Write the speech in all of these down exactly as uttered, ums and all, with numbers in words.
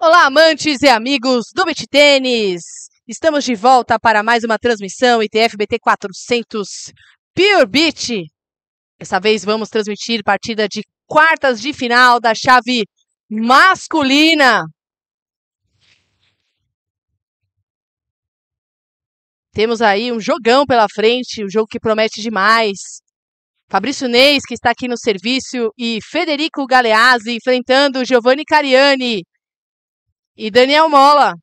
Olá, amantes e amigos do Beach Tênis! Estamos de volta para mais uma transmissão I T F B T quatrocentos Pure Beach. Dessa vez vamos transmitir partida de quartas de final da chave masculina. Temos aí um jogão pela frente, um jogo que promete demais. Fabrício Neis, que está aqui no serviço, e Federico Galeazzi enfrentando Giovanni Cariani e Daniel Mola.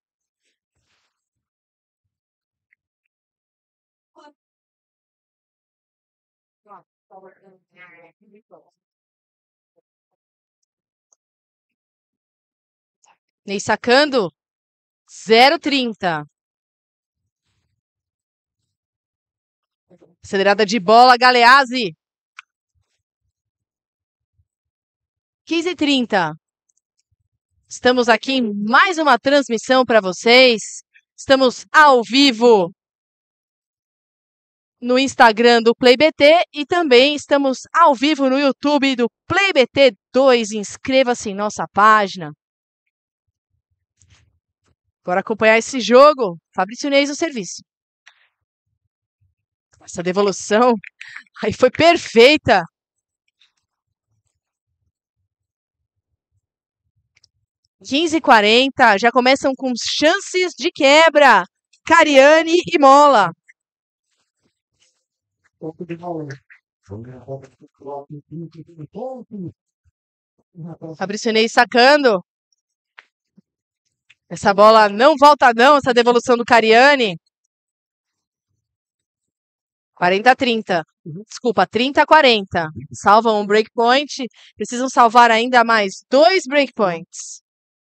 Ney sacando, zero trinta. Acelerada de bola, Galeazzi. quinze e trinta. Estamos aqui em mais uma transmissão para vocês. Estamos ao vivo no Instagram do PlayBT e também estamos ao vivo no YouTube do PlayBT dois. Inscreva-se em nossa página. Bora acompanhar esse jogo. Fabrício Neis no serviço. Essa devolução aí foi perfeita. quinze e quarenta, já começam com chances de quebra. Cariani e Mola. Fabrício Neis sacando. Essa bola não volta não, essa devolução do Cariani. quarenta a trinta. Desculpa, trinta a quarenta. Salvam um breakpoint. Precisam salvar ainda mais dois breakpoints.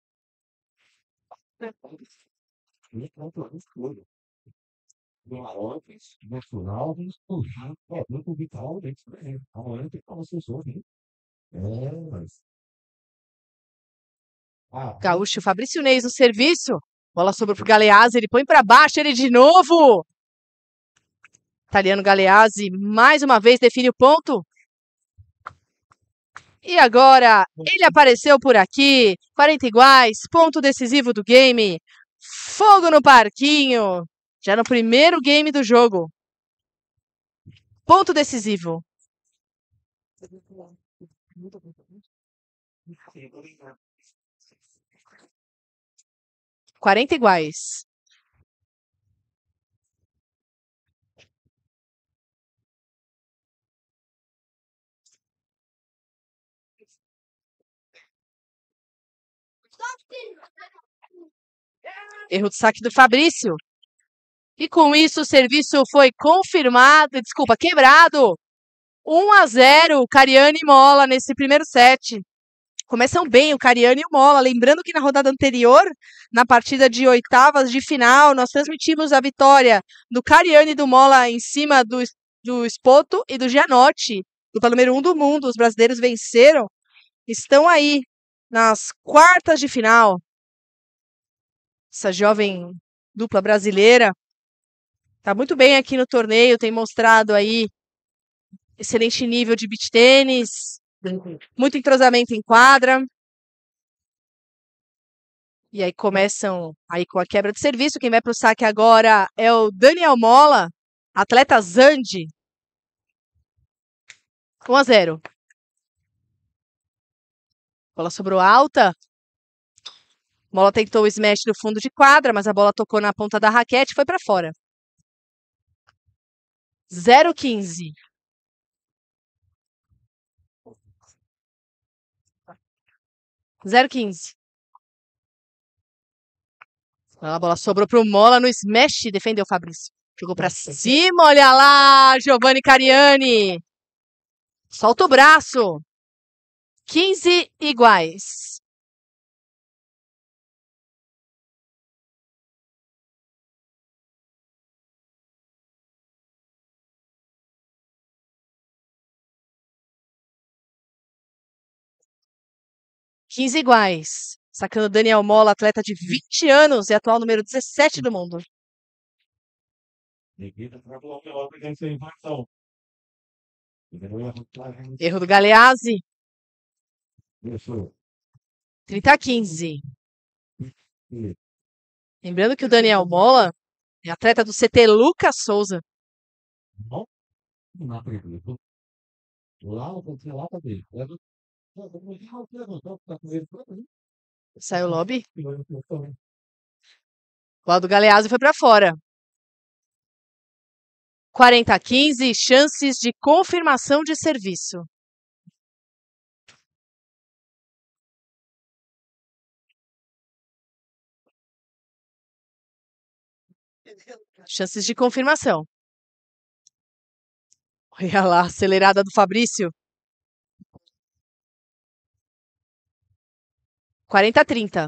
Gaúcho, Fabrício Neis no serviço. Bola sobrou pro Galeazzi, ele põe para baixo, ele de novo. Italiano Galeazzi, mais uma vez, define o ponto. E agora, ele apareceu por aqui. quarenta iguais, ponto decisivo do game. Fogo no parquinho. Já no primeiro game do jogo. Ponto decisivo. quarenta iguais. Erro de saque do Fabrício. E com isso o serviço foi confirmado, desculpa, quebrado. um a zero, Cariani e Mola nesse primeiro set. Começam bem o Cariani e o Mola. Lembrando que na rodada anterior, na partida de oitavas de final, nós transmitimos a vitória do Cariani e do Mola em cima do, do Spoto e do Gianotti, dupla número um do mundo. Os brasileiros venceram. Estão aí nas quartas de final. Essa jovem dupla brasileira está muito bem aqui no torneio, tem mostrado aí excelente nível de beach tênis, muito entrosamento em quadra. E aí começam aí com a quebra de serviço. Quem vai para o saque agora é o Daniel Mola, atleta Zandi. um a zero. Bola sobrou alta. Mola tentou o smash no fundo de quadra, mas a bola tocou na ponta da raquete e foi para fora. zero quinze. zero quinze. A bola sobrou pro Mola no smash, defendeu o Fabrício. Jogou para cima, olha lá, Giovanni Cariani. Solta o braço. quinze iguais. quinze iguais. Sacando Daniel Mola, atleta de vinte anos e atual número dezessete do mundo. Erro do Galeazzi. trinta a quinze. Lembrando que o Daniel Mola é atleta do C T Lucas Souza. Saiu o lobby. O Aldo Galeazzi foi para fora. quarenta a quinze, chances de confirmação de serviço. Chances de confirmação. Olha lá, acelerada do Fabrício. quarenta a trinta.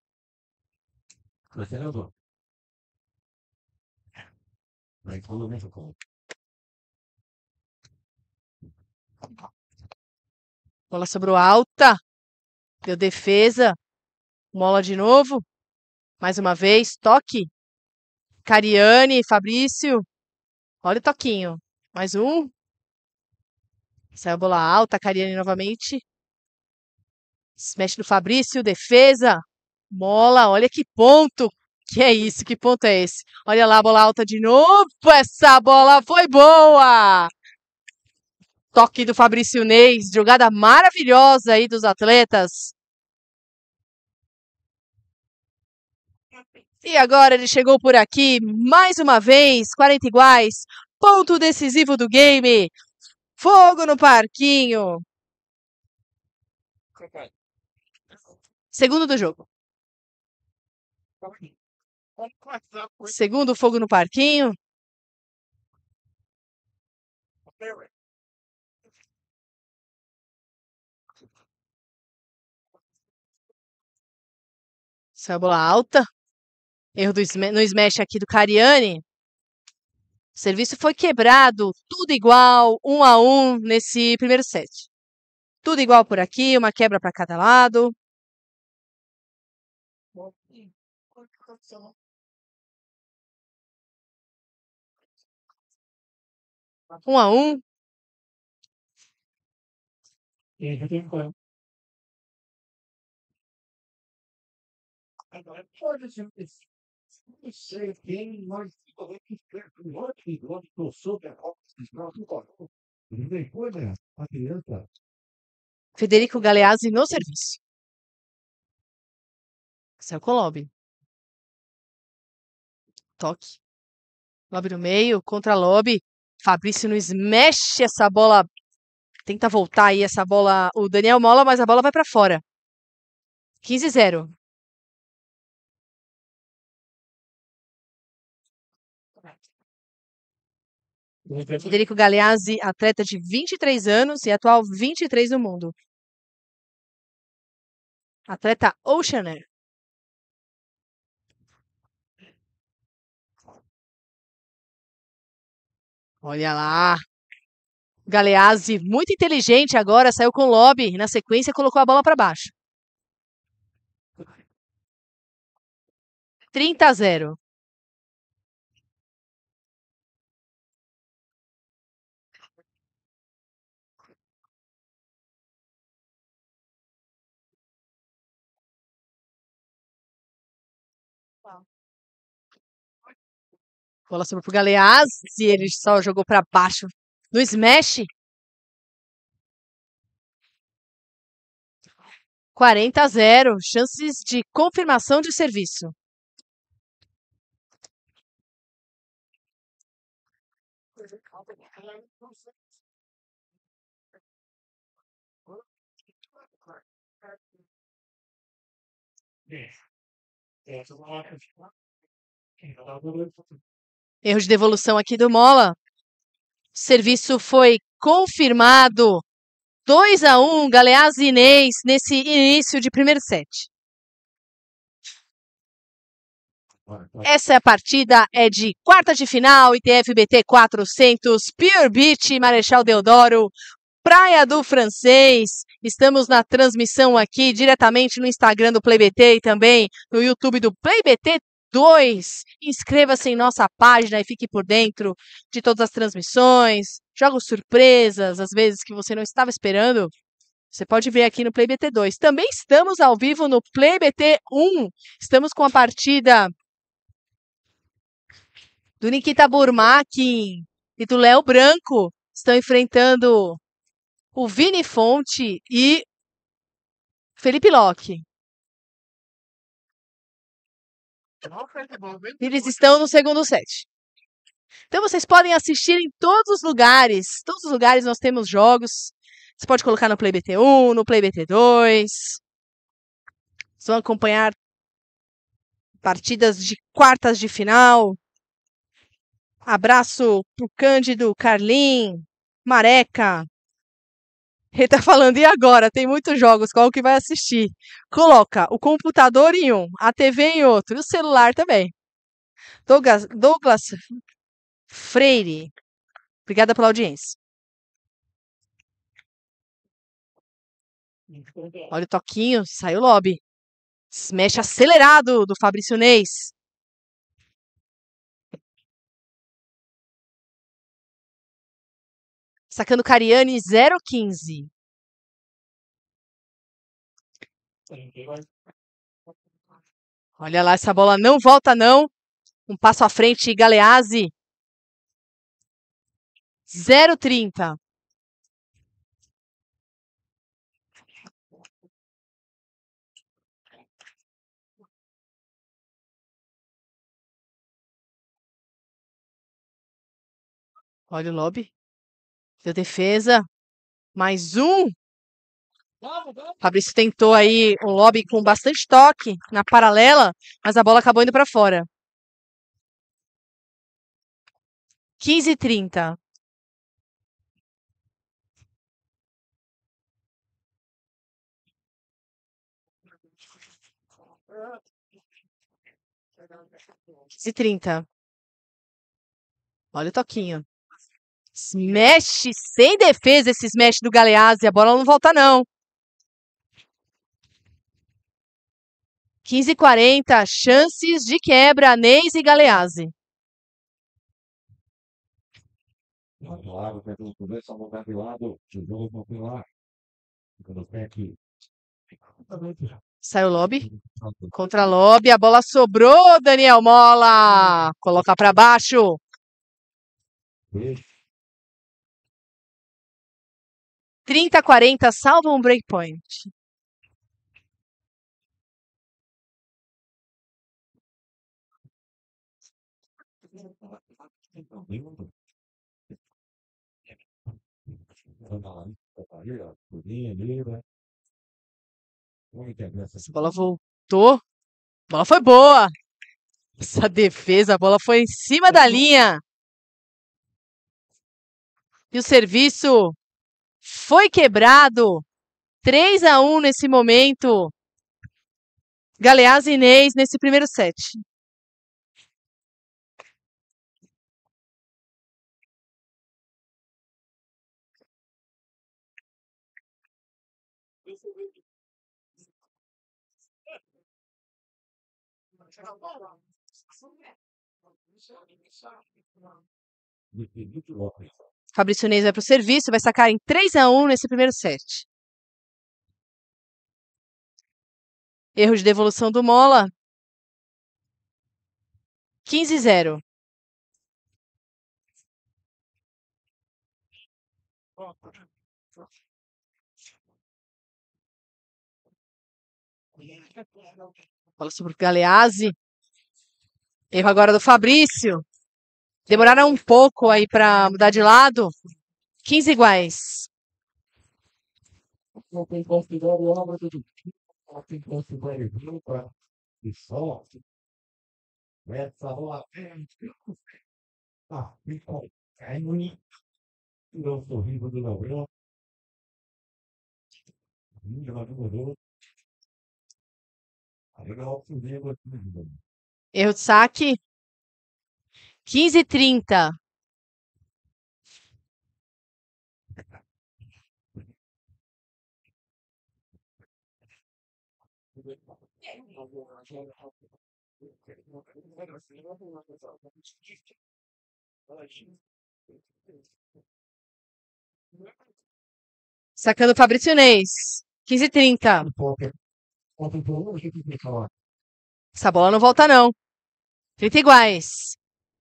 Bola sobrou alta. Deu defesa. Mola de novo. Mais uma vez. Toque. Cariani, Fabrício. Olha o toquinho. Mais um. Saiu a bola alta. Cariani novamente. Smash do Fabrício. Defesa. Mola. Olha que ponto. Que é isso? Que ponto é esse? Olha lá a bola alta de novo. Essa bola foi boa. Toque do Fabrício Neis. Jogada maravilhosa aí dos atletas. E agora ele chegou por aqui, mais uma vez, quarenta iguais, ponto decisivo do game, fogo no parquinho. Segundo do jogo. Segundo fogo no parquinho. Essa bola alta. Erro do, no smash aqui do Cariani. O serviço foi quebrado, tudo igual, um a um nesse primeiro set. Tudo igual por aqui, uma quebra para cada lado. Um a um. Federico Galeazzi no serviço. Saiu com o lobby. Toque. Lobby no meio, contra lobby. Fabrício no smash, essa bola. Tenta voltar aí essa bola. O Daniel Mola, mas a bola vai para fora. quinze a zero. Federico Galeazzi, atleta de vinte e três anos e atual vinte e três no mundo. Atleta Oceaner. Olha lá. Galeazzi, muito inteligente agora, saiu com o lobby. Na sequência, colocou a bola para baixo. trinta a zero. Bola sobrou pro Galeazzi, ele só jogou para baixo. No smash. quarenta a zero. Chances de confirmação de serviço. Erro de devolução aqui do Mola. Serviço foi confirmado. dois a um, Galeazzi e Inês nesse início de primeiro set. Essa partida é de quarta de final, I T F B T quatrocentos, Pure Beach, Marechal Deodoro, Praia do Francês. Estamos na transmissão aqui diretamente no Instagram do PlayBT e também no YouTube do PlayBT dois. Inscreva-se em nossa página e fique por dentro de todas as transmissões, jogos surpresas, às vezes que você não estava esperando. Você pode ver aqui no Play B T dois. Também estamos ao vivo no Play B T um. Estamos com a partida do Nikita Burmakin e do Léo Branco. Estão enfrentando o Vini Fonte e Felipe Locke. Eles estão no segundo set. Então vocês podem assistir em todos os lugares. Todos os lugares nós temos jogos. Você pode colocar no Play B T um, no Play B T dois. Vocês vão acompanhar partidas de quartas de final. Abraço pro Cândido, Carlin, Mareca. Ele tá falando, e agora? Tem muitos jogos, qual que vai assistir? Coloca o computador em um, a T V em outro, e o celular também. Douglas, Douglas Freire, obrigada pela audiência. Olha o toquinho, saiu o lobby. Smash acelerado do Fabrício Neis. Sacando Cariani, zero quinze. Olha lá, essa bola não volta não. Um passo à frente, Galeazzi. zero trinta. Olha o lobby. Deu defesa. Mais um. Fabrício tentou aí um lobby com bastante toque na paralela, mas a bola acabou indo para fora. quinze e trinta. quinze e trinta. Olha o toquinho. Smash sem defesa esse smash do Galeazzi. A bola não volta não. quinze e quarenta. Chances de quebra. Neis e Galeazzi. Saiu o lobby. Contra lobby. A bola sobrou, Daniel Mola. Coloca para baixo. trinta a quarenta. Salva um breakpoint. Essa bola voltou. A bola foi boa. Essa defesa, a bola foi em cima da linha. E o serviço foi quebrado. três a um nesse momento. Galeazzi e Neis nesse primeiro set. Fabrício Neis vai para o serviço, vai sacar em três a um nesse primeiro set. Erro de devolução do Mola. quinze a zero. Bola sobre o Galeazzi. Erro agora do Fabrício. Demoraram um pouco aí para mudar de lado. quinze iguais. Erro de saque. quinze a trinta. Sacando o Fabrício Neis. quinze e trinta. Essa bola não volta, não. trinta iguais.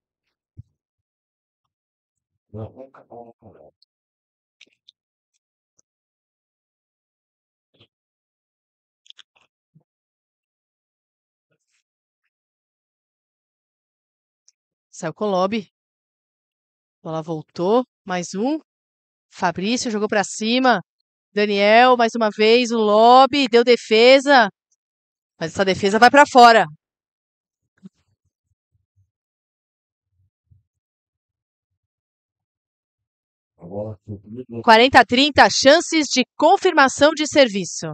Saiu com o lobby. Bola voltou. Mais um. Fabrício jogou pra cima. Daniel, mais uma vez, o lobby. Deu defesa. Mas essa defesa vai pra fora. quarenta a trinta, chances de confirmação de serviço.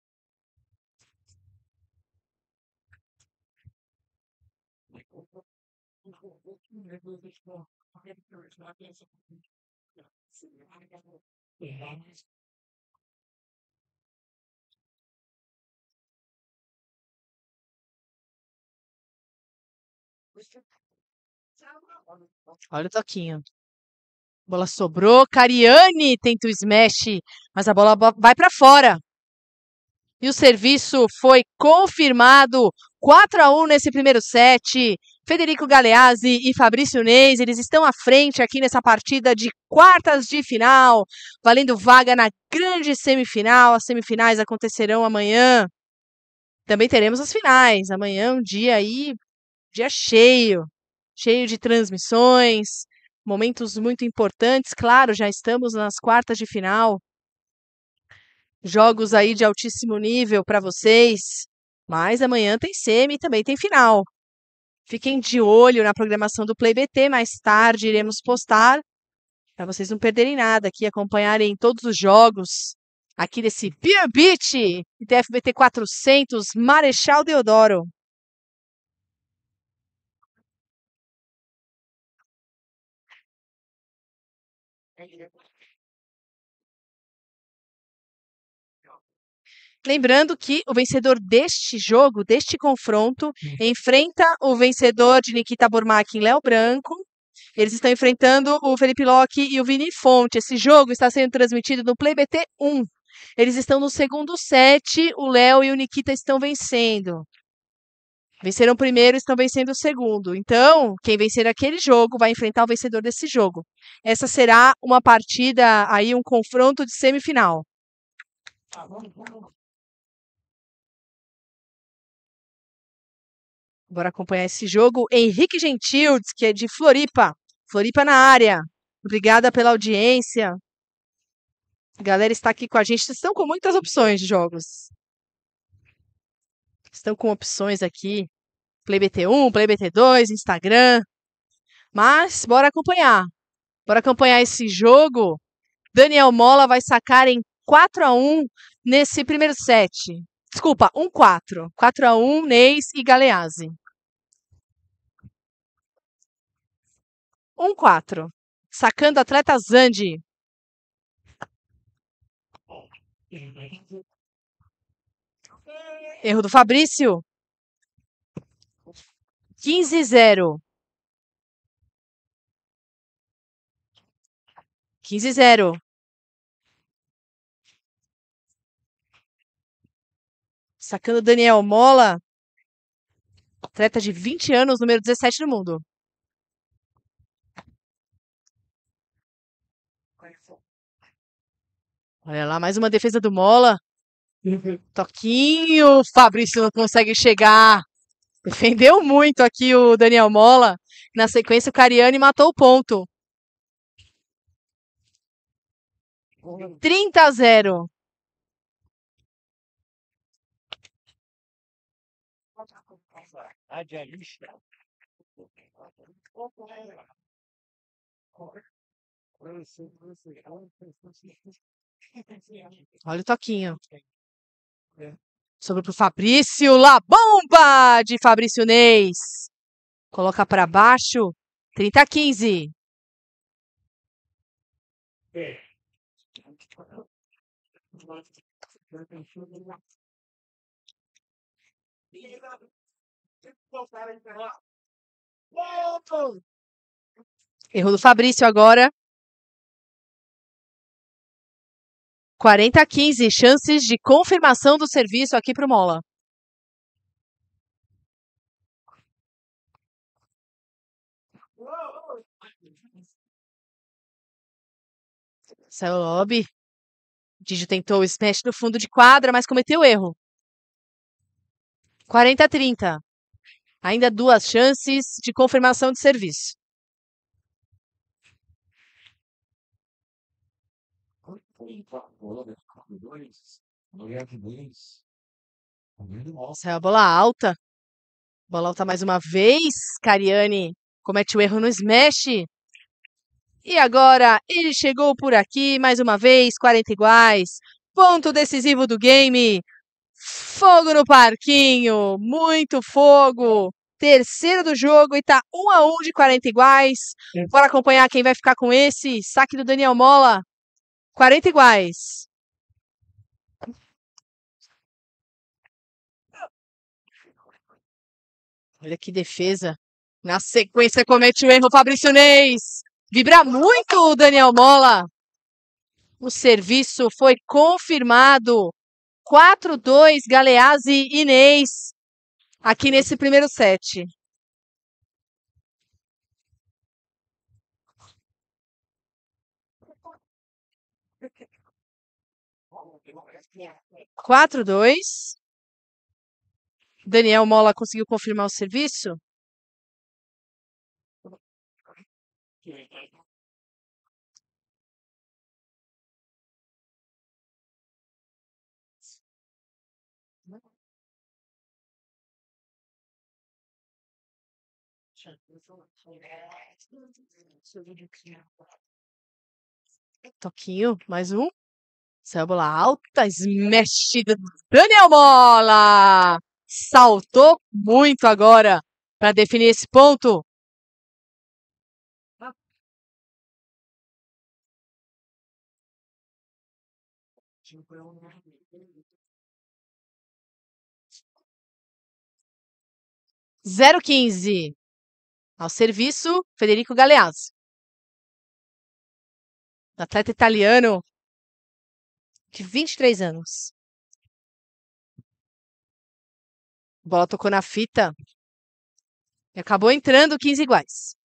Olha o toquinho. Bola sobrou. Cariani tenta o smash, mas a bola vai para fora. E o serviço foi confirmado. quatro a um nesse primeiro set. Federico Galeazzi e Fabrício Neis, eles estão à frente aqui nessa partida de quartas de final, valendo vaga na grande semifinal. As semifinais acontecerão amanhã. Também teremos as finais. Amanhã um dia aí, dia cheio, cheio de transmissões, momentos muito importantes. Claro, já estamos nas quartas de final. Jogos aí de altíssimo nível para vocês. Mas amanhã tem semi e também tem final. Fiquem de olho na programação do Play B T. Mais tarde iremos postar para vocês não perderem nada aqui, acompanharem todos os jogos aqui desse Beer Beach I T F B T quatrocentos Marechal Deodoro. Lembrando que o vencedor deste jogo, deste confronto, enfrenta o vencedor de Nikita Burmak em Léo Branco. Eles estão enfrentando o Felipe Locke e o Vini Fonte. Esse jogo está sendo transmitido no Play B T um. Eles estão no segundo set, o Léo e o Nikita estão vencendo. Venceram o primeiro e estão vencendo o segundo. Então, quem vencer aquele jogo vai enfrentar o vencedor desse jogo. Essa será uma partida, aí um confronto de semifinal. Bora acompanhar esse jogo. Henrique Gentildes, que é de Floripa. Floripa na área. Obrigada pela audiência. A galera está aqui com a gente. Estão com muitas opções de jogos. Estão com opções aqui. Play B T um, Play B T dois, Instagram. Mas, bora acompanhar. Bora acompanhar esse jogo. Daniel Mola vai sacar em quatro a um nesse primeiro set. Desculpa, um a quatro. quatro a um, Neis e Galeazzi. um a quatro. Sacando atleta Zandi. Erro do Fabrício. quinze a zero. quinze a zero. Sacando Daniel Mola. Atleta de vinte anos, número dezessete do mundo. Olha lá, mais uma defesa do Mola. Toquinho. Fabrício não consegue chegar. Defendeu muito aqui o Daniel Mola. Na sequência, o Cariani matou o ponto. trinta a zero. Olha o toquinho. Sobre pro Fabrício. La bomba de Fabrício Neis. Coloca para baixo. trinta a quinze. Erro do Fabrício agora. quarenta a quinze, chances de confirmação do serviço aqui pro Mola. Saiu o lobby. Digio tentou o smash no fundo de quadra, mas cometeu erro. quarenta a trinta. Ainda duas chances de confirmação de serviço. Saiu a bola alta. Bola alta mais uma vez. Cariani comete o erro no smash. E agora ele chegou por aqui mais uma vez, quarenta iguais. Ponto decisivo do game. Fogo no parquinho. Muito fogo. Terceiro do jogo e tá um a um de quarenta iguais. Bora acompanhar quem vai ficar com esse. Saque do Daniel Mola. quarenta iguais. Olha que defesa. Na sequência comete o erro Fabrício Neis. Vibra muito o Daniel Mola. O serviço foi confirmado. quatro a dois, Galeazzi e Neis. Aqui nesse primeiro set. quatro a dois. Daniel Mola conseguiu confirmar o serviço. Toquinho, mais um. Saiu a bola alta, smash do Daniel Mola. Saltou muito agora para definir esse ponto. zero a quinze. Ao serviço, Federico Galeazzi. Atleta italiano de vinte e três anos. A bola tocou na fita. E acabou entrando quinze iguais.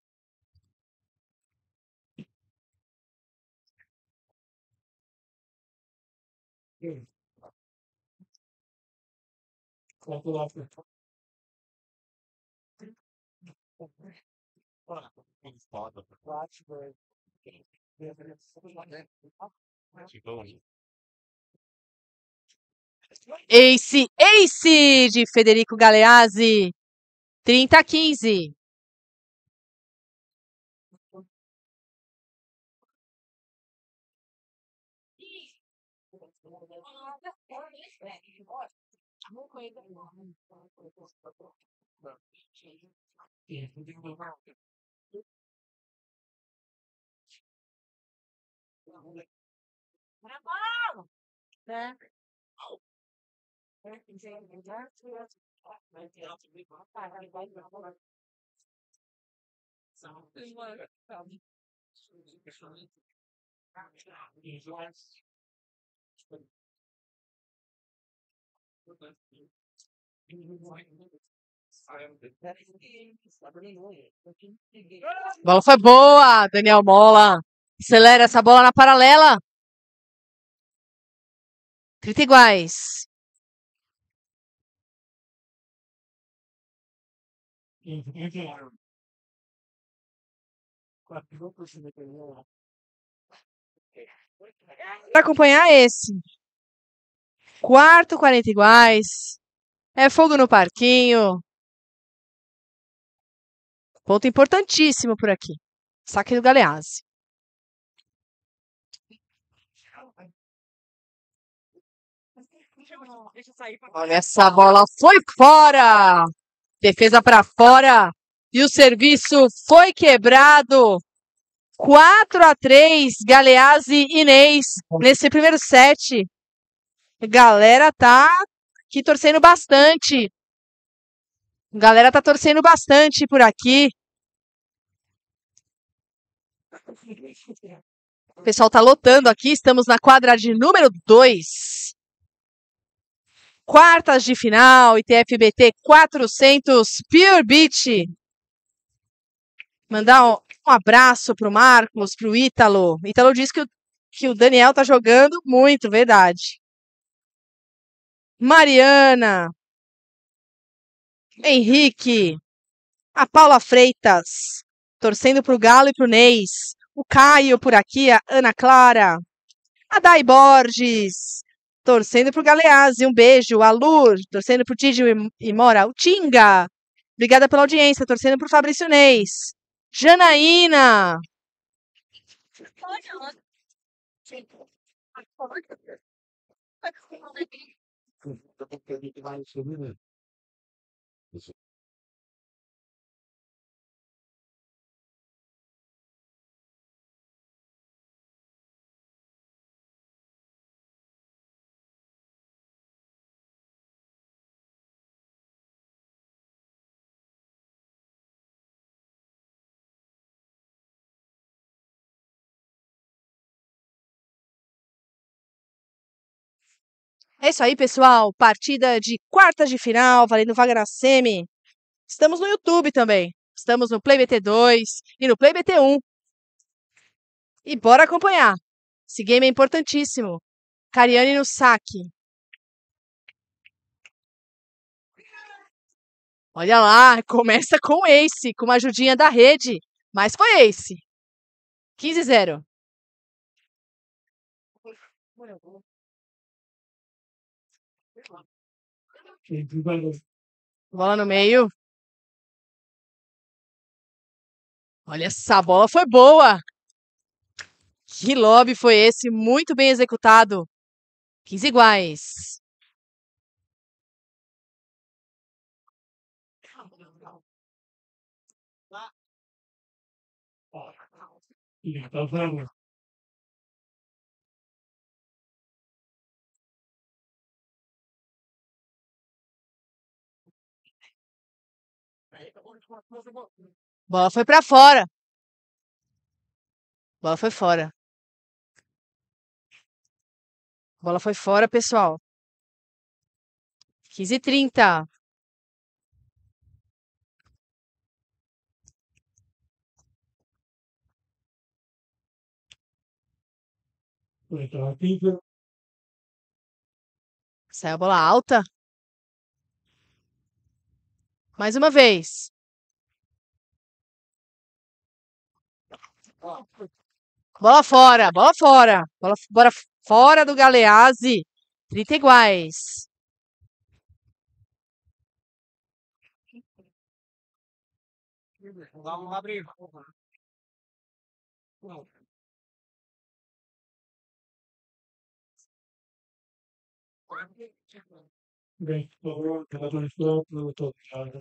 Ace, ace de Federico Galeazzi. trinta a quinze. A bola foi boa, Daniel Mola. Acelera essa bola na paralela. trinta iguais. Para acompanhar esse. Quarto, quarenta iguais. É fogo no parquinho. Ponto importantíssimo por aqui. Saque do Galeazzi. Olha, essa bola foi fora. Defesa para fora. E o serviço foi quebrado. quatro a três, Galeazzi e Neis nesse primeiro set. A galera tá aqui torcendo bastante. A galera tá torcendo bastante por aqui. O pessoal tá lotando aqui, estamos na quadra de número dois. Quartas de final, I T F B T quatrocentos Pure Beach. Mandar um, um abraço pro Marcos, pro Ítalo. Ítalo disse que o, que o Daniel tá jogando muito, verdade. Mariana. Henrique. A Paula Freitas. Torcendo pro Galo e pro Neis. O Caio por aqui, a Ana Clara. A Dai Borges. Torcendo pro Galeazzi. Um beijo. A Lur. Torcendo pro Tídio e, e Mora. O Tinga. Obrigada pela audiência. Torcendo pro Fabrício Neis. Janaína. É isso aí, pessoal. Partida de quartas de final, valendo vaga na semi. Estamos no YouTube também. Estamos no Play B T dois e no Play B T um. E bora acompanhar. Esse game é importantíssimo. Cariani no saque. Olha lá, começa com ace, com uma ajudinha da rede. Mas foi ace. quinze a zero. Bola no meio. Olha, essa bola foi boa. Que lobby foi esse? Muito bem executado. quinze iguais. Bola foi pra fora. Bola foi fora. Bola foi fora, pessoal. quinze e trinta. Saiu a bola alta. Mais uma vez. Bola fora, bola fora. Bola, bola fora do Galeazzi. trinta iguais. Vamos abrir. Bem, o jogador de campo, todo mundo.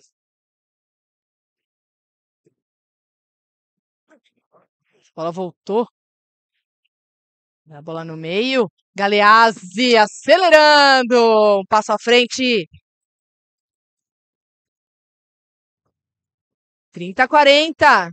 A bola voltou. A bola no meio. Galeazzi acelerando. Um passo à frente. trinta a quarenta.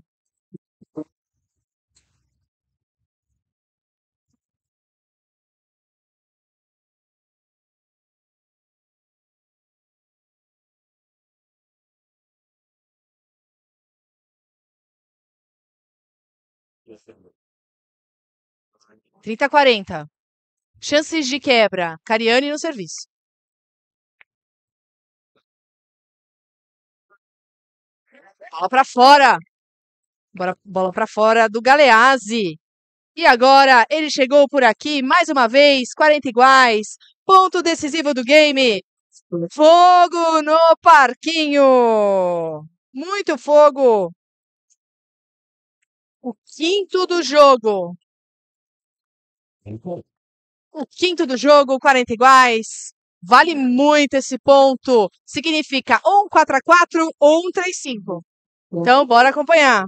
trinta a quarenta. Chances de quebra. Cariani no serviço. Bola para fora. Bola, bola para fora do Galeazzi. E agora ele chegou por aqui mais uma vez. quarenta iguais. Ponto decisivo do game. Fogo no parquinho. Muito fogo. O quinto do jogo. O quinto do jogo, quarenta iguais. Vale muito esse ponto. Significa ou um quatro a quatro ou um três a cinco. Então, bora acompanhar.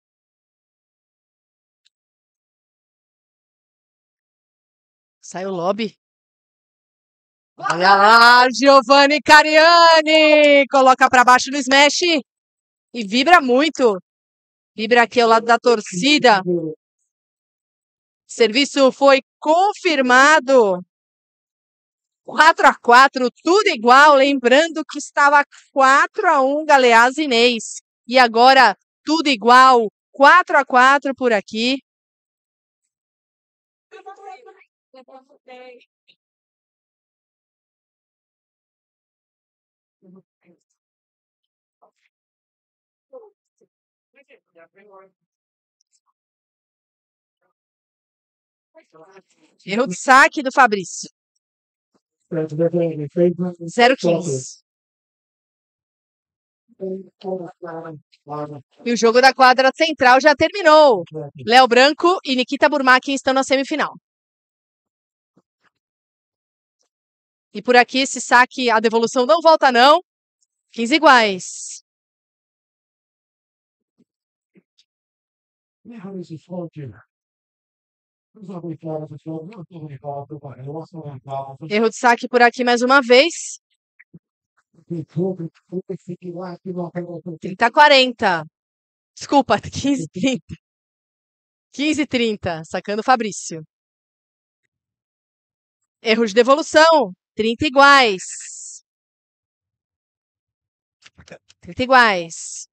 Sai o lobby. Olha lá, Giovanni Cariani. Coloca para baixo no smash. E vibra muito. Vibra aqui ao lado da torcida. Serviço foi confirmado. quatro a quatro, tudo igual. Lembrando que estava quatro a um Galeazzi e Inês. E agora tudo igual. quatro a quatro por aqui. Erro de saque do Fabrício. zero quinze. E o jogo da quadra central já terminou. Léo Branco e Nikita Burmakin estão na semifinal. E por aqui esse saque, a devolução não volta não. quinze iguais. Erro de saque por aqui mais uma vez. trinta a quarenta. Desculpa, quinze a trinta. quinze a trinta, sacando o Fabrício. Erro de devolução. trinta iguais. trinta iguais.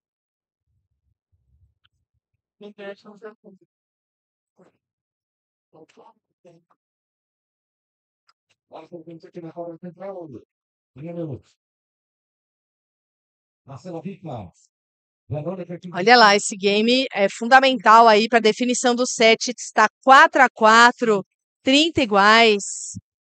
Olha lá, esse game é fundamental aí para a definição do set. Está quatro a quatro, trinta iguais.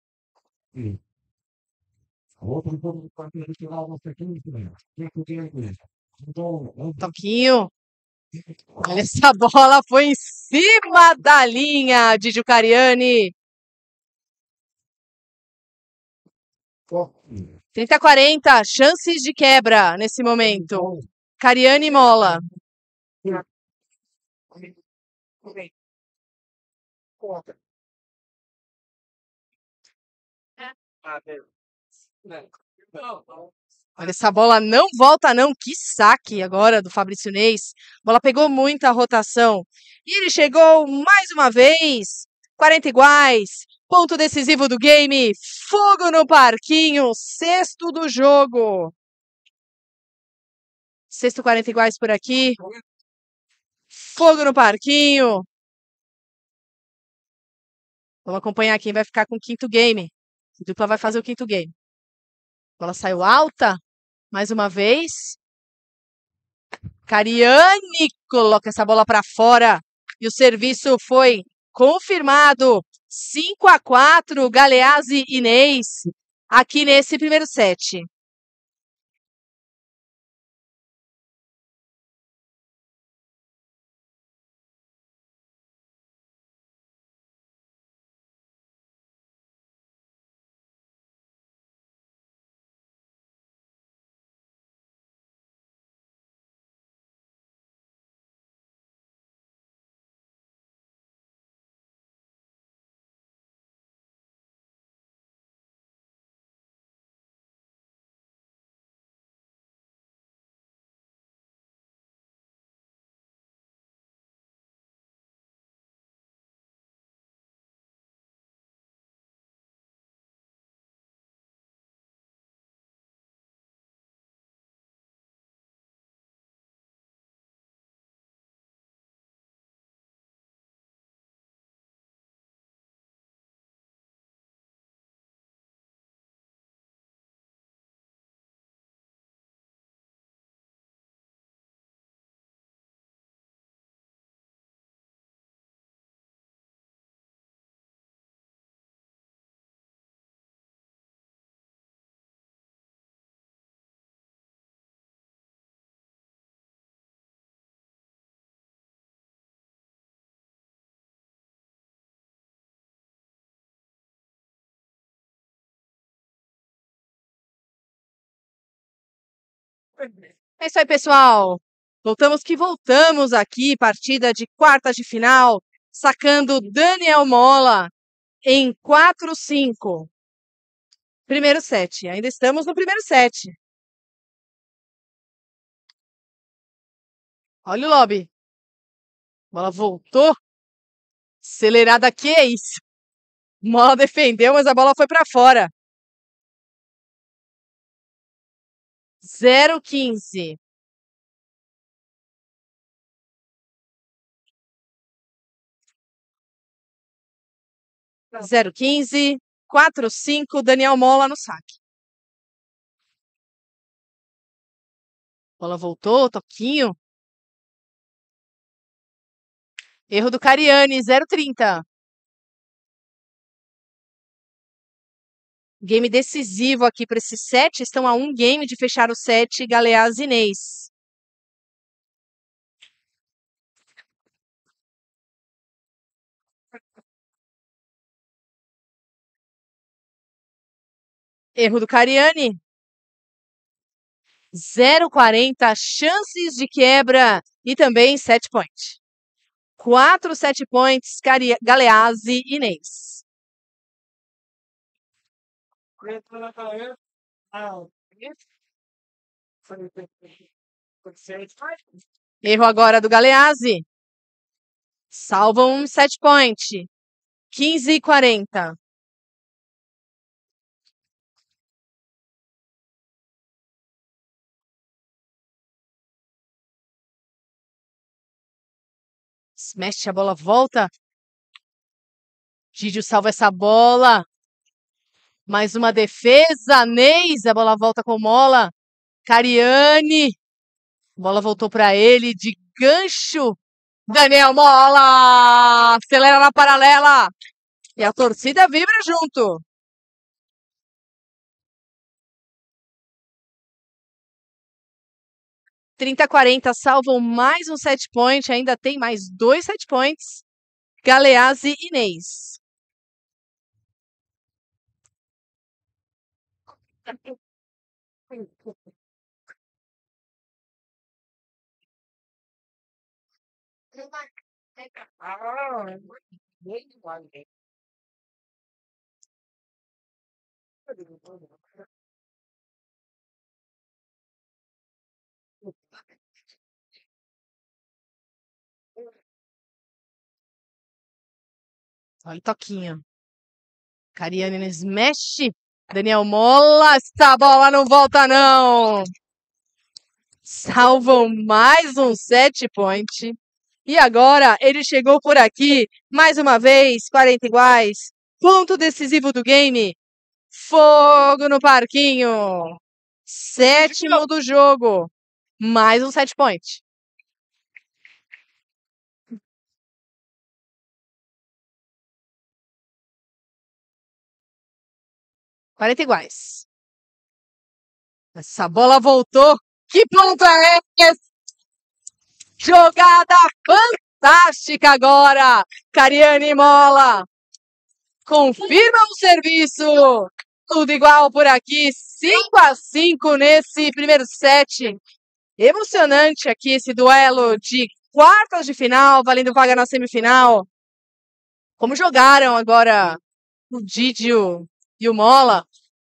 Toquinho. Olha, essa bola foi em cima da linha de Jucariani. trinta a quarenta, chances de quebra nesse momento. Cariani e Mola. Olha, essa bola não volta não. Que saque agora do Fabrício Inês. A bola pegou muita rotação. E ele chegou mais uma vez. quarenta iguais. Ponto decisivo do game. Fogo no parquinho. Sexto do jogo. Sexto quarenta iguais por aqui. Fogo no parquinho. Vamos acompanhar quem vai ficar com o quinto game. A dupla vai fazer o quinto game. A bola saiu alta. Mais uma vez. Cariani coloca essa bola para fora. E o serviço foi confirmado. cinco a quatro, Galeazzi e Inês. Aqui nesse primeiro set. É isso aí, pessoal. Voltamos que voltamos aqui, partida de quartas de final, sacando Daniel Mola em quatro a cinco. Primeiro set. Ainda estamos no primeiro set. Olha o lobby. A bola voltou. Acelerada, que é isso? Mola defendeu, mas a bola foi para fora. zero quinze. zero quinze. quatro cinco. Daniel Mola no saque. Bola voltou, toquinho. Erro do Cariani, zero trinta. Game decisivo aqui para esse set. Estão a um game de fechar o set. Galeaz e Inês. Erro do Cariani. zero quarenta. Chances de quebra e também set point. Quatro set points. Galeaz e Inês. Erro agora do Galeazzi. Salvam um set point. quinze e quarenta. Smash, a bola volta. Didio salva essa bola. Mais uma defesa. Neis, a bola volta com Mola. Cariani. A bola voltou para ele de gancho. Daniel Mola. Acelera na paralela. E a torcida vibra junto. trinta a quarenta, salvam mais um set point. Ainda tem mais dois set points. Galeaz e Inês. Olha o toquinho. Cariani no smash. Daniel Mola. Essa bola não volta, não. Salvam mais um set point. E agora ele chegou por aqui. Mais uma vez, quarenta iguais. Ponto decisivo do game. Fogo no parquinho. Sétimo do jogo. Mais um set point. quarenta iguais. Essa bola voltou. Que ponto é esse? Jogada fantástica agora. Cariani Mola. Confirma o serviço. Tudo igual por aqui. cinco a cinco nesse primeiro set. Emocionante aqui esse duelo de quartas de final, valendo vaga na semifinal. Como jogaram agora o Didio e o Mola.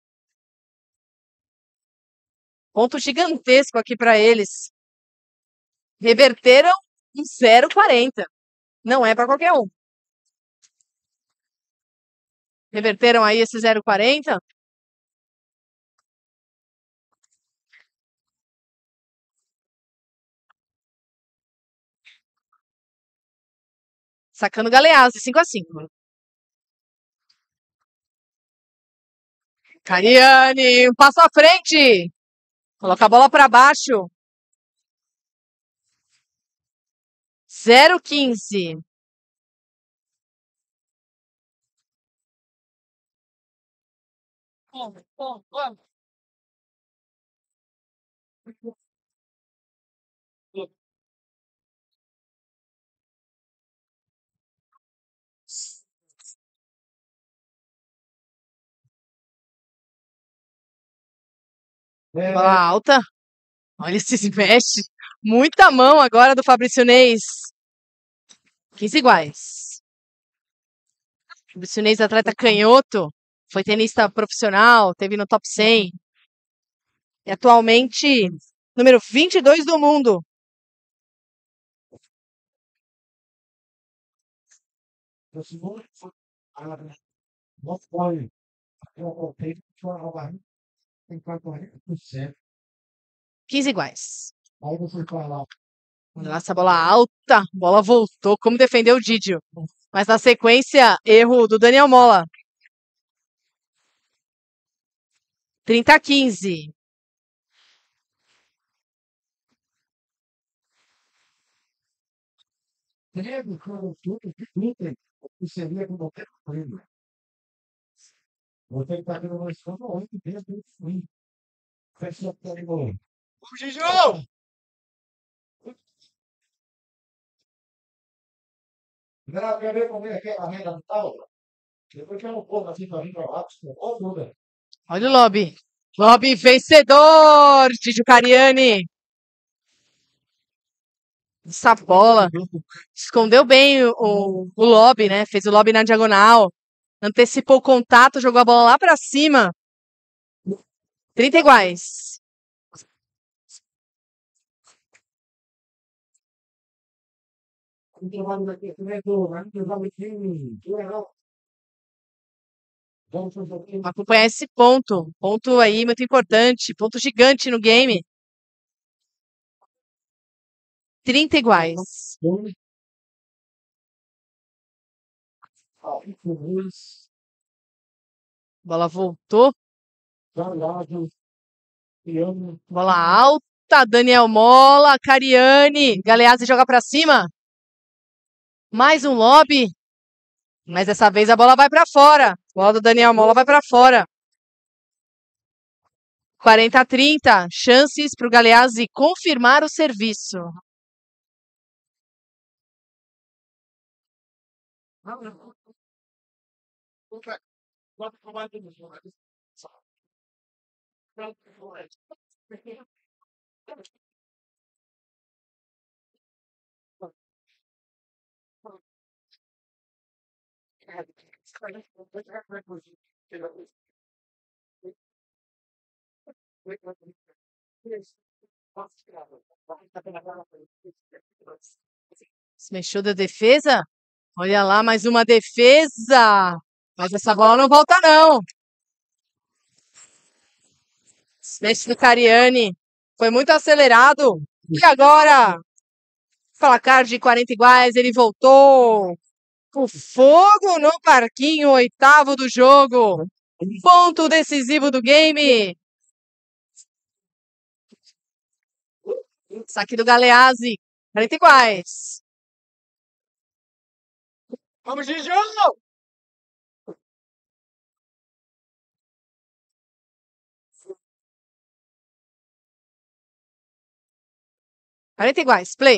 Ponto gigantesco aqui para eles. Reverteram um zero quarenta. Não é para qualquer um. Reverteram aí esse zero quarenta. Sacando Galeazzi, cinco a cinco. Cariani, um passo à frente. Coloca a bola para baixo. zero quinze. Bola alta. Olha esse smash. Muita mão agora do Fabrício Neis. quinze iguais. Fabrício Neis, atleta canhoto. Foi tenista profissional, teve no top cem. E atualmente número vinte e dois do mundo. O segundo foi a não foi eu voltei para a tem quarenta por cento. quinze iguais. Aí você vai lá. Nossa, bola alta. Bola voltou. Como defendeu o Didio. Mas na sequência, erro do Daniel Mola. trinta a quinze. Teve como tudo que tudo que seria como qualquer coisa. Você está tendo uma escola oito dentro do fim. Fecha a tela. Vamos, Gijão! Não, quer ver como é que é a renda tal? Depois que eu não como assim para vir para lá, ou muda. Olha o lobby. Lobby vencedor, Didio Cariani. Essa bola. Escondeu bem o, o, o lobby, né? Fez o lobby na diagonal. Antecipou o contato, jogou a bola lá pra cima. trinta iguais. Vamos acompanhar esse ponto. Ponto aí muito importante. Ponto gigante no game. trinta iguais. Bola voltou. Bola alta. Daniel Mola. Cariani. Galeazzi joga pra cima. Mais um lobby. Mas dessa vez a bola vai pra fora. A bola do Daniel Mola vai pra fora. quarenta a trinta. Chances pro Galeazzi confirmar o serviço. Se mexeu da defesa? Olha lá, mais uma defesa. Mas essa bola não volta, não. Smash do Cariani. Foi muito acelerado. E agora, placar de quarenta iguais, ele voltou. O fogo no parquinho, oitavo do jogo. Ponto decisivo do game. Saque do Galeazzi. quarenta iguais. Vamos, Gijão! quarenta iguais. Play.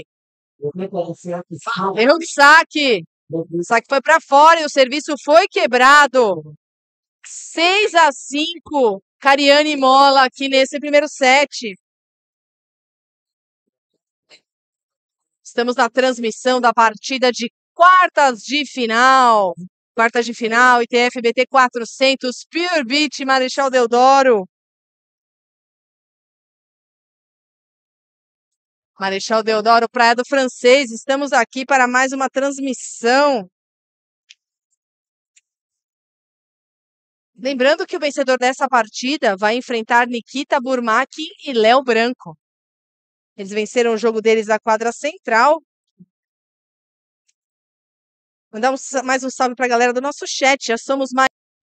Erro de saque. O saque foi para fora e o serviço foi quebrado. seis a cinco. Cariani e Mola aqui nesse primeiro set. Estamos na transmissão da partida de quartas de final. Quartas de final, I T F B T quatrocentos, Pure Beat, Marechal Deodoro. Marechal Deodoro, Praia do Francês. Estamos aqui para mais uma transmissão. Lembrando que o vencedor dessa partida vai enfrentar Nikita Burmaki e Léo Branco. Eles venceram o jogo deles na quadra central. Mandar um, mais um salve para a galera do nosso chat. Já somos mais...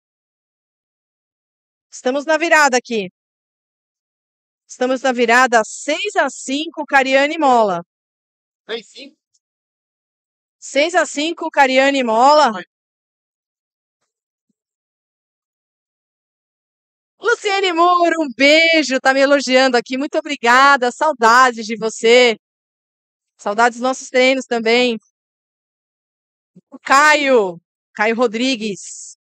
Estamos na virada aqui. Estamos na virada seis a cinco, Cariani e Mola. seis a cinco, Cariani e Mola. Oi. Luciane Moura, um beijo, tá me elogiando aqui. Muito obrigada, saudades de você. Saudades dos nossos treinos também. O Caio, Caio Rodrigues.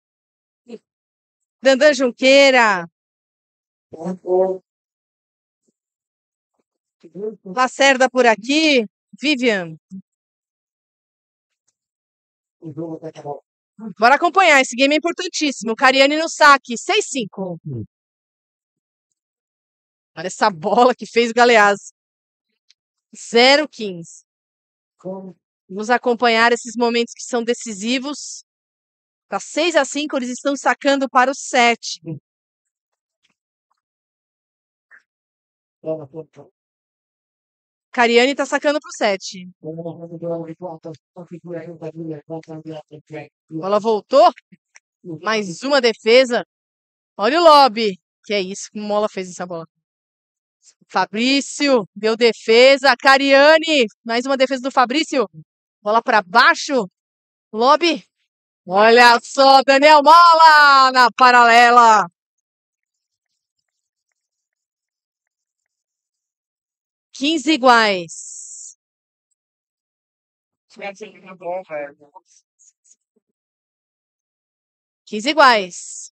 Dandan Junqueira. Lacerda por aqui. Vivian. Bora acompanhar, esse game é importantíssimo. Cariani no saque, seis a cinco. Olha essa bola que fez o Galeazzi. zero a quinze. Vamos acompanhar esses momentos que são decisivos. Tá seis a cinco, eles estão sacando para o set. Cariani tá sacando pro set. Bola voltou. Mais uma defesa. Olha o lobby. Que é isso que o Mola fez essa bola. Fabrício deu defesa. Cariani. Mais uma defesa do Fabrício. Bola para baixo. Lobby. Olha só, Daniel Mola na paralela. quinze iguais. quinze iguais.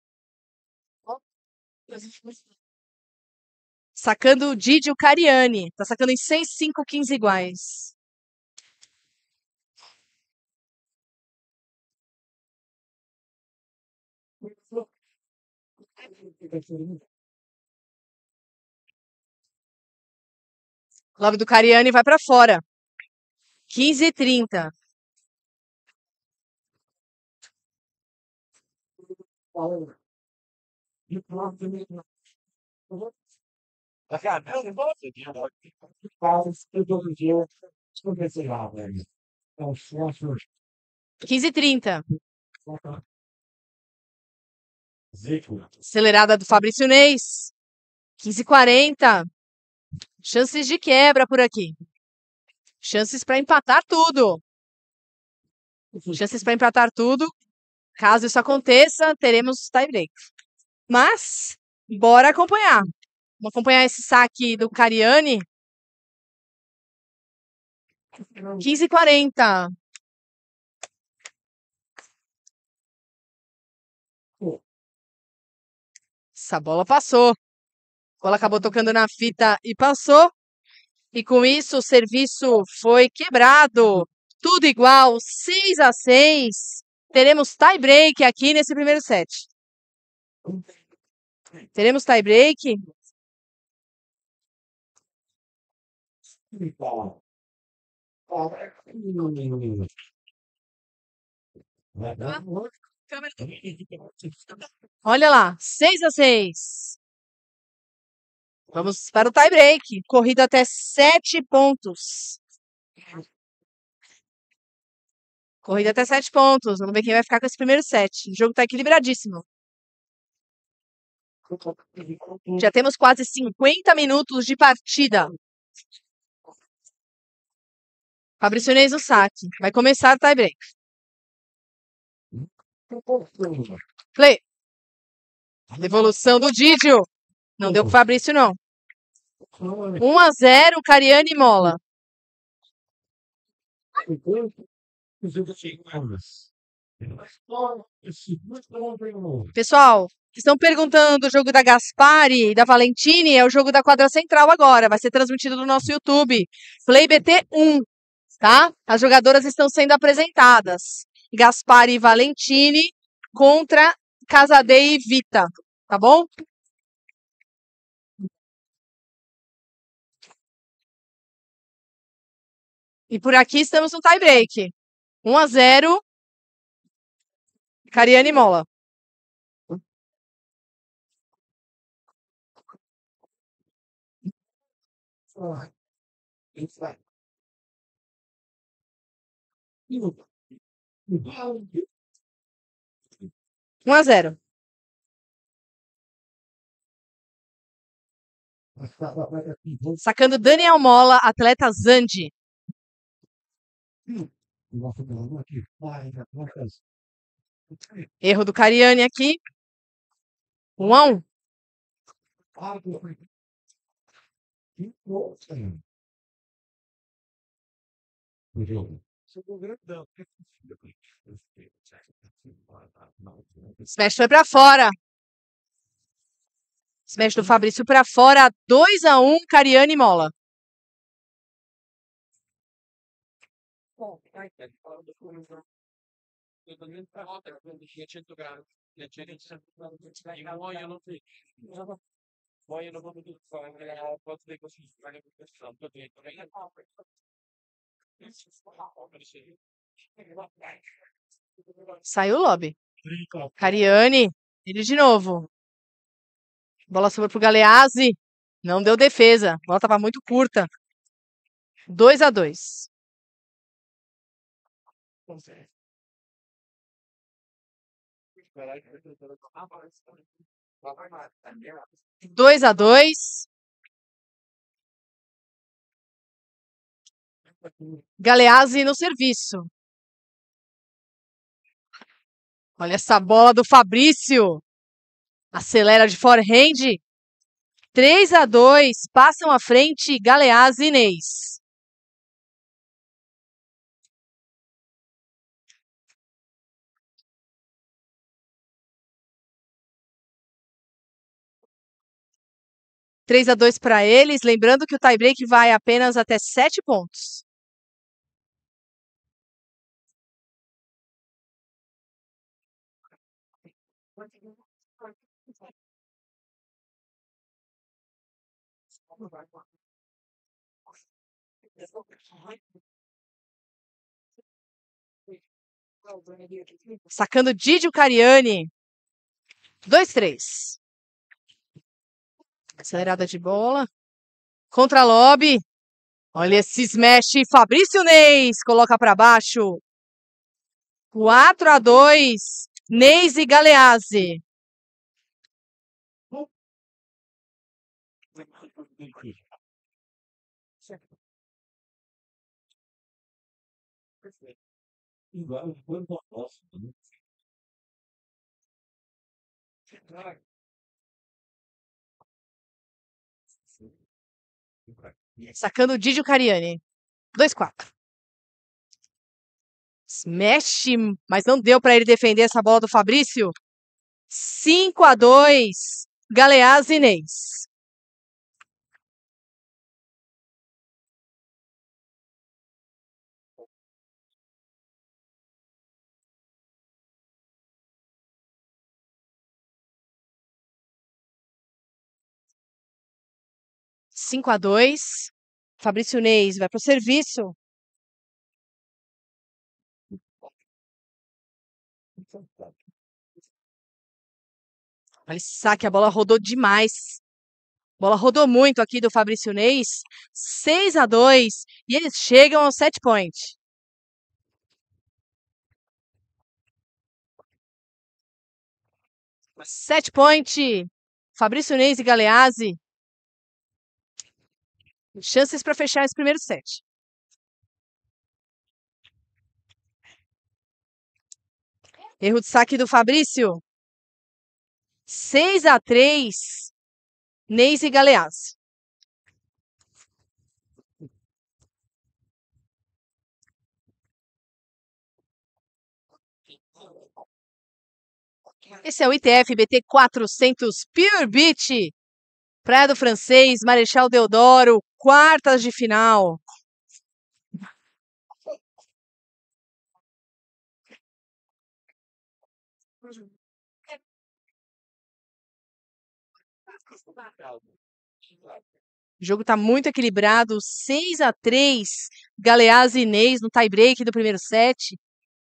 Sacando o Didi, o Cariani. Tá sacando em seis, cinco, quinze iguais. Love do Cariani vai para fora. quinze e trinta. quinze e trinta. Acelerada do Fabrício Neis. quinze e quarenta. Chances de quebra por aqui. Chances para empatar tudo. Chances para empatar tudo. Caso isso aconteça, teremos tie break. Mas, bora acompanhar. Vamos acompanhar esse saque do Cariani. quinze e quarenta. Essa bola passou. A bola acabou tocando na fita e passou. E com isso o serviço foi quebrado. Tudo igual, seis a seis. Teremos tie break aqui nesse primeiro set. Teremos tie break. Olha lá, seis a seis. Vamos para o tie break. Corrida até sete pontos. Corrida até sete pontos. Vamos ver quem vai ficar com esse primeiro set. O jogo tá equilibradíssimo. Já temos quase cinquenta minutos de partida. Fabrício Neis no saque. Vai começar o tie break. Play. Devolução do Didio. Não deu pro Fabrício, não. um a zero, Cariani e Mola. Pessoal, estão perguntando do jogo da Gaspari e da Valentini. É o jogo da quadra central agora. Vai ser transmitido no nosso YouTube. Play B T um, tá? As jogadoras estão sendo apresentadas. Gaspari e Valentini contra Casadei e Vita. Tá bom? E por aqui estamos no tie break. um a zero. Cariani e Mola. um a zero. Sacando Daniel Mola, atleta Zandi. Erro do Cariani aqui. um a um. Smash foi pra fora. Smash do Fabrício pra fora. dois a um, Cariani e Mola. Saiu o lobby. Cariani, ele de novo. Bola sobrou pro Galeazzi. Não deu defesa. A bola tava muito curta. dois a dois. dois a dois. Galeazzi no serviço. Olha essa bola do Fabrício. Acelera de forehand. três a dois. Passam à frente Galeazzi e Inês. três a dois para eles. Lembrando que o tie-break vai apenas até sete pontos. Sacando Didio Cariani. dois a três. Acelerada de bola. Contra lobby. Olha esse smash. Fabrício Neis coloca para baixo. quatro a dois. Neis e Galeazzi. Sacando o Didio Cariani. dois a quatro. Smash, mas não deu para ele defender essa bola do Fabrício. cinco a dois. Galeazzi e Inês. cinco a dois. Fabrício Neis vai para o serviço. Olha esse saque, a bola rodou demais. A bola rodou muito aqui do Fabrício Neis. seis a dois. E eles chegam ao set point. Set point. Fabrício Neis e Galeazzi. Chances para fechar esse primeiro set. Erro de saque do Fabrício. seis a três. Neis e Galeazzi. Esse é o I T F B T quatrocentos Pure Beach. Praia do Francês, Marechal Deodoro, quartas de final. O jogo está muito equilibrado, seis a três. Galeazzi e Inês no tie-break do primeiro set.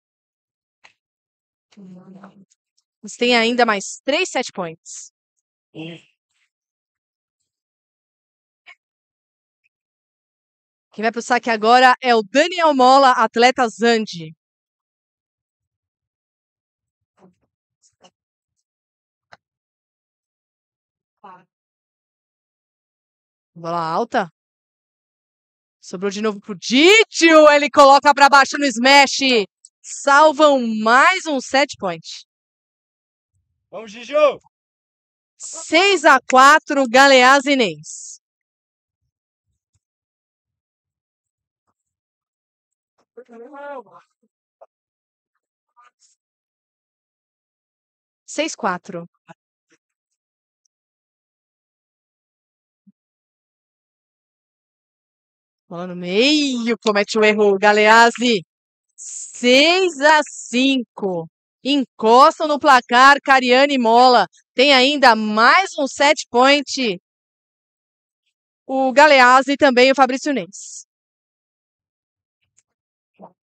Eles têm ainda mais três set points. Quem vai para o saque agora é o Daniel Mola, atleta Zandi. Bola alta. Sobrou de novo pro Didio. Ele coloca para baixo no smash. Salvam mais um set point. Vamos, Didio! seis a quatro, Galeazzi e Inês. seis a quatro. Bola no meio, comete o erro, Galeazzi. seis a cinco. Encostam no placar, Cariani e Mola. Tem ainda mais um set point. O Galeazzi e também o Fabrício Neis.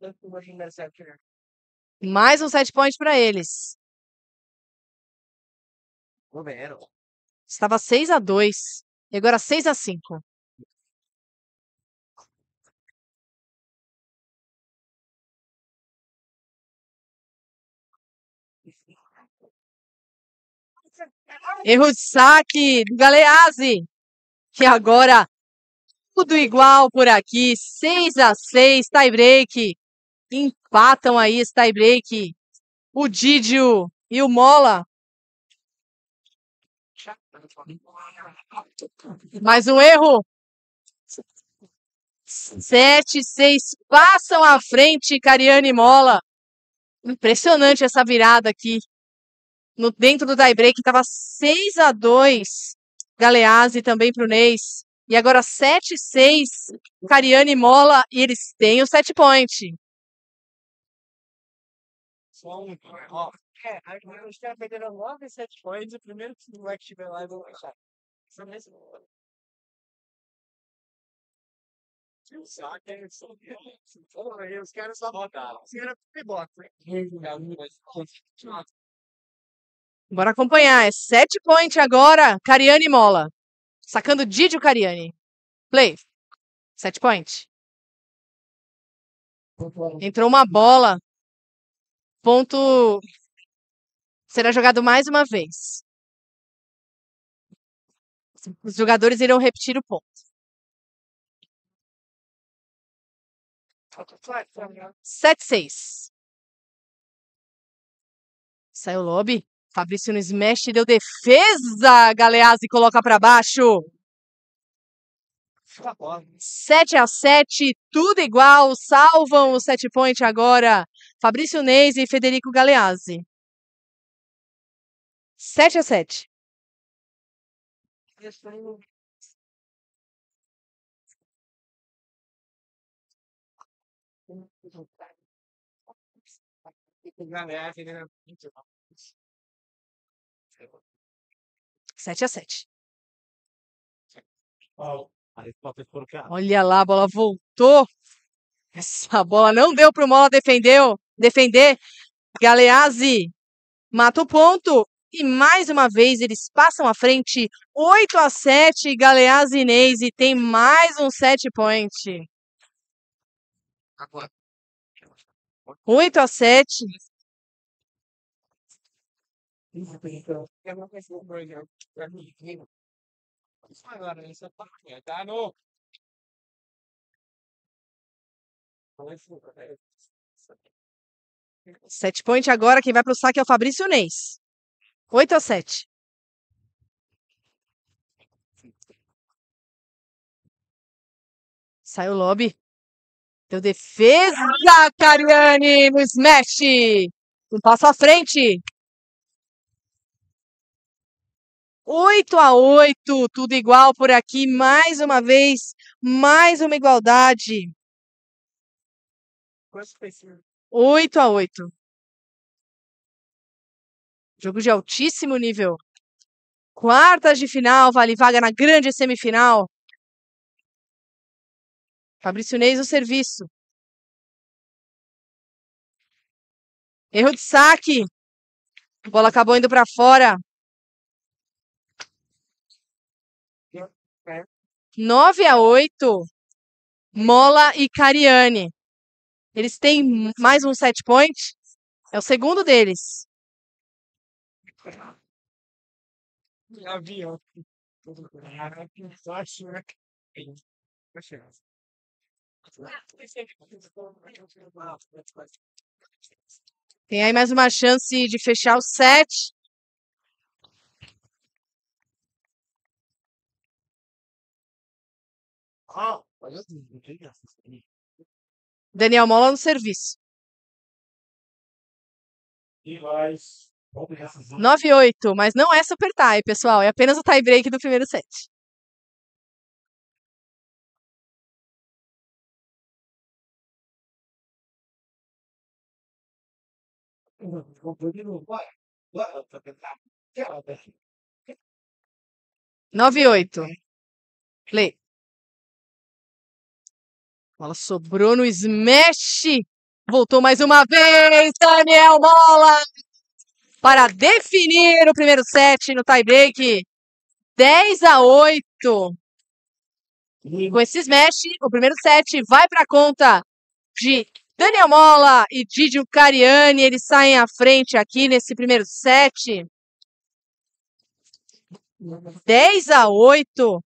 Mais um set point para eles. Estava seis a dois. E agora seis a cinco. Erro de saque do Galeazzi. Que agora tudo igual por aqui. seis a seis, tie break. Empatam aí esse tie break. O Didio e o Mola. Mais um erro. sete, seis. Passam à frente, Cariani e Mola. Impressionante essa virada aqui. No, dentro do tie break estava seis a dois. Galeazzi também para o Neis. E agora sete a seis. Cariani e Mola. E eles têm o set point. Só um. Ó, é, os caras perderam nove set points. O primeiro que o moleque estiver lá, eu vou achar. Só nesse. Os caras só botaram. Os caras pibotam. Bora acompanhar. É set point agora. Cariani e Mola. Sacando Didio Cariani. Play. Set point. Entrou uma bola. Ponto será jogado mais uma vez. Os jogadores irão repetir o ponto. sete a seis. Saiu o lobby. Fabrício no smash, deu defesa. Galeazzi coloca para baixo. sete a sete, tudo igual. Salvam o set point agora. Fabrício Neis e Federico Galeazzi. sete a sete. sete a sete. Olha lá, a bola voltou. Essa bola não deu para o Mola defendeu, defender. Galeazzi mata o ponto. E mais uma vez eles passam à frente. oito a sete, Galeazzi e Neis. E tem mais um set point. oito a sete. Set point agora, quem vai para o saque é o Fabrício Neis. oito a sete. Saiu o lobby. Deu defesa, Cariani no smash. Um passo à frente. oito a oito, tudo igual por aqui. Mais uma vez, mais uma igualdade. oito a oito. Jogo de altíssimo nível. Quartas de final, vale vaga na grande semifinal. Fabrício Neis no serviço. Erro de saque. A bola acabou indo para fora. nove a oito. Mola e Cariani. Eles têm mais um set point. É o segundo deles. Tem aí mais uma chance de fechar o set. Daniel Mola no serviço. nove a oito, mas não é super tie, pessoal. É apenas o tie break do primeiro set. nove a oito. Play. A bola sobrou no smash. Voltou mais uma vez, Daniel Mola, para definir o primeiro set no tie-break. dez a oito. Com esse smash, o primeiro set vai para a conta de Daniel Mola e Didio Cariani. Eles saem à frente aqui nesse primeiro set. dez a oito.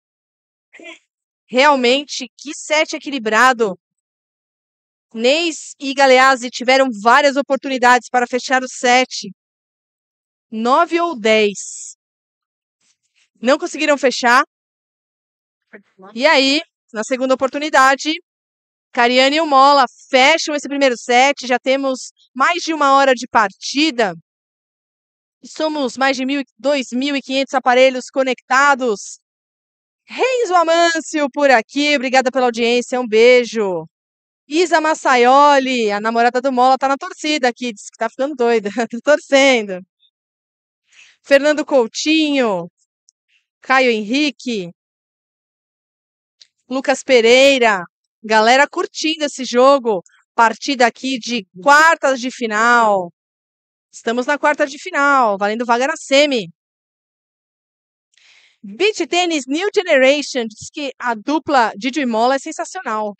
Realmente, que set equilibrado. Neis e Galeazzi tiveram várias oportunidades para fechar o set. nove ou dez. Não conseguiram fechar. E aí, na segunda oportunidade, Cariani e o Mola fecham esse primeiro set. Já temos mais de uma hora de partida. E somos mais de dois mil e quinhentos aparelhos conectados. Renzo Amâncio por aqui. Obrigada pela audiência. Um beijo. Isa Massaioli, a namorada do Mola, tá na torcida aqui. Diz que tá ficando doida. Tá torcendo. Fernando Coutinho. Caio Henrique. Lucas Pereira. Galera curtindo esse jogo. Partida aqui de quartas de final. Estamos na quarta de final, valendo vaga na semi. Beach Tennis New Generation diz que a dupla Didio e Mola é sensacional.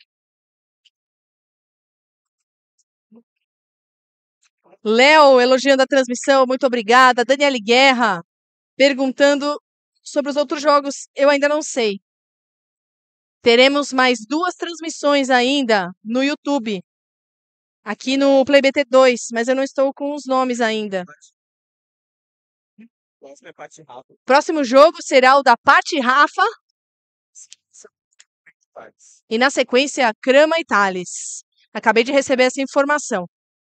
Léo elogiando a transmissão, muito obrigada. Daniele Guerra perguntando sobre os outros jogos, eu ainda não sei. Teremos mais duas transmissões ainda no YouTube. Aqui no Play B T dois, mas eu não estou com os nomes ainda. Próximo jogo será o da Paty Rafa. E na sequência, Crama e Thales. Acabei de receber essa informação.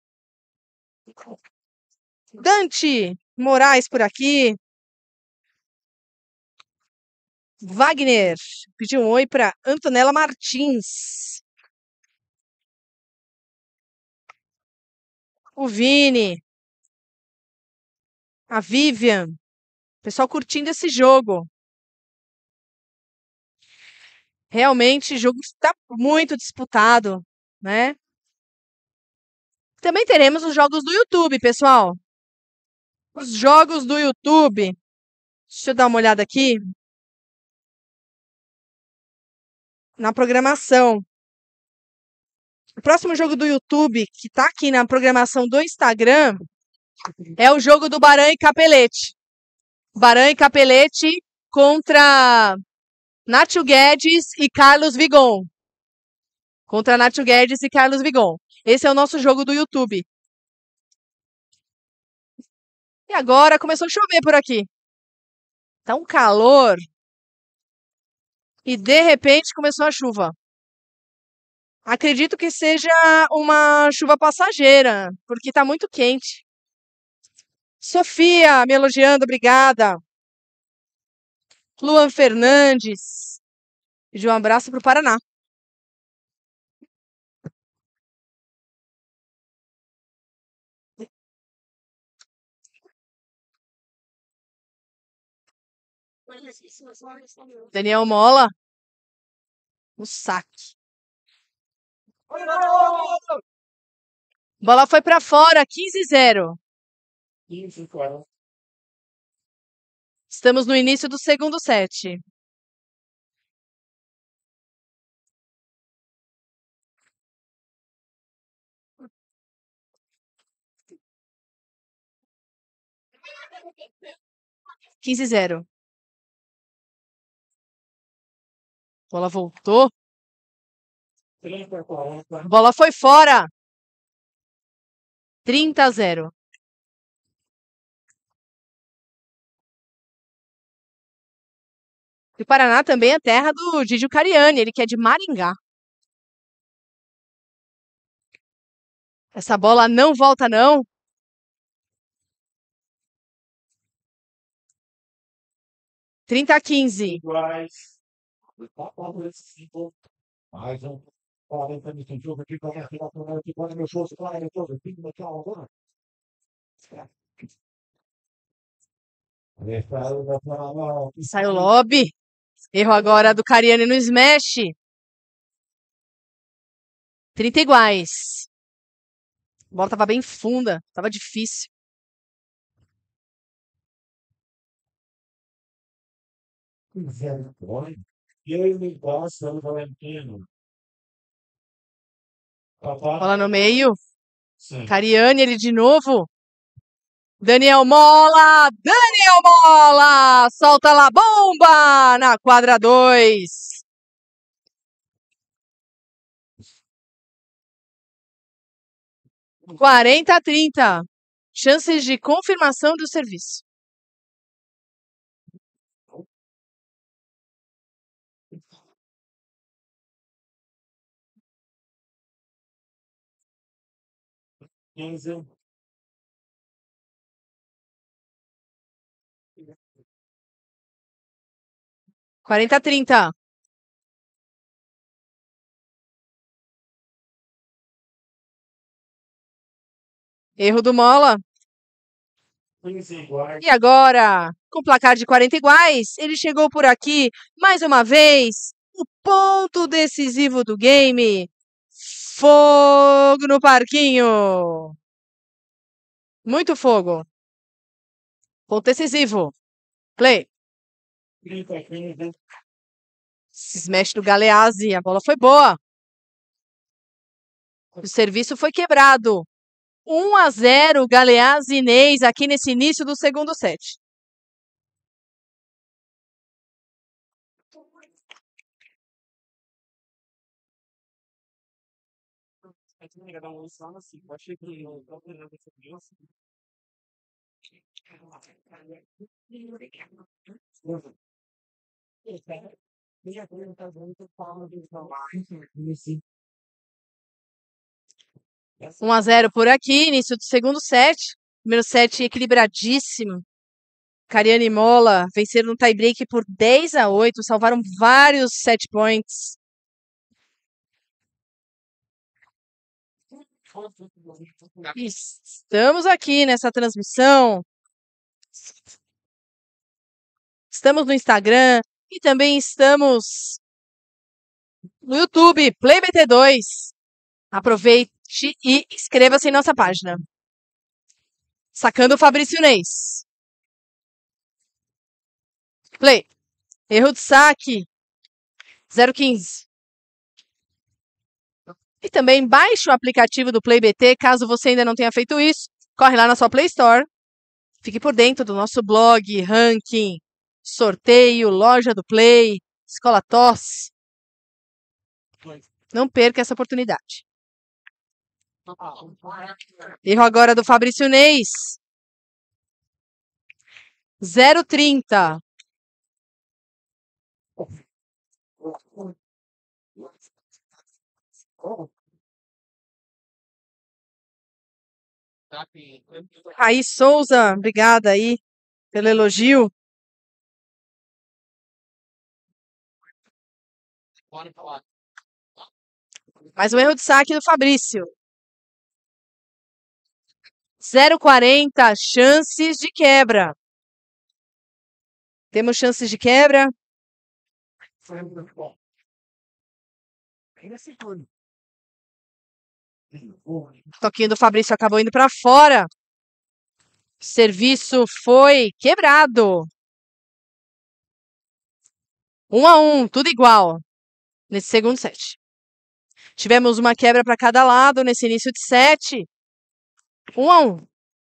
Dante Moraes por aqui. Wagner pediu um oi para Antonella Martins. O Vini. A Vivian. Pessoal curtindo esse jogo. Realmente, o jogo está muito disputado, né? Também teremos os jogos do YouTube, pessoal. Os jogos do YouTube. Deixa eu dar uma olhada aqui. Na programação. O próximo jogo do YouTube, que tá aqui na programação do Instagram, é o jogo do Baran e Capelete. Baran e Capelete contra Nacho Guedes e Carlos Vigon. Contra Nacho Guedes e Carlos Vigon. Esse é o nosso jogo do YouTube. E agora começou a chover por aqui. Tá um calor. E de repente começou a chuva. Acredito que seja uma chuva passageira, porque tá muito quente. Sofia, me elogiando, obrigada. Luan Fernandes. Pediu um abraço pro Paraná. Daniel Mola. O saque. Bola foi para fora, quinze a zero. Estamos no início do segundo set. quinze a zero. Bola voltou. Bola foi fora. trinta a zero. E o Paraná também é terra do Didio Cariani, ele que é de Maringá. Essa bola não volta, não. trinta a quinze. Mais um. Sai o lobby. Erro agora do Cariani no smash. trinta iguais. A bola tava bem funda, tava difícil. Zero point. E ele gosta do Valentino. Bola no meio. Sim. Cariani, ele de novo. Daniel Mola! Daniel Mola! Solta lá, bomba! Na quadra dois. quarenta a trinta. Chances de confirmação do serviço. quinze. quarenta a trinta. Erro do Mola. quinze iguais. E agora, com placar de quarenta iguais, ele chegou por aqui mais uma vez. O ponto decisivo do game. Fogo no parquinho. Muito fogo. Ponto decisivo. Play. trinta, quinze. Smash do Galeazzi. A bola foi boa. O serviço foi quebrado. um a zero Galeazzi e Inês aqui nesse início do segundo set. um a zero por aqui, início do segundo set. Primeiro set equilibradíssimo. Cariani e Mola venceram no tie-break por dez a oito, salvaram vários set points. Estamos aqui nessa transmissão. Estamos no Instagram e também estamos no YouTube, Play B T dois. Aproveite e inscreva-se em nossa página. Sacando o Fabrício Inês. Play. Erro de saque. zero quinze. E também baixe o aplicativo do Play B T, caso você ainda não tenha feito isso. Corre lá na sua Play Store. Fique por dentro do nosso blog, ranking, sorteio, loja do Play, Escola T O S. Não perca essa oportunidade. Erro agora do Fabrício Inês. zero trinta. Raí Souza, obrigada aí pelo elogio. Mais um erro de saque do Fabrício. zero quarenta, chances de quebra. Temos chances de quebra. O toquinho do Fabrício acabou indo para fora. Serviço foi quebrado. Um a um, tudo igual nesse segundo set. Tivemos uma quebra para cada lado nesse início de set. Um a um.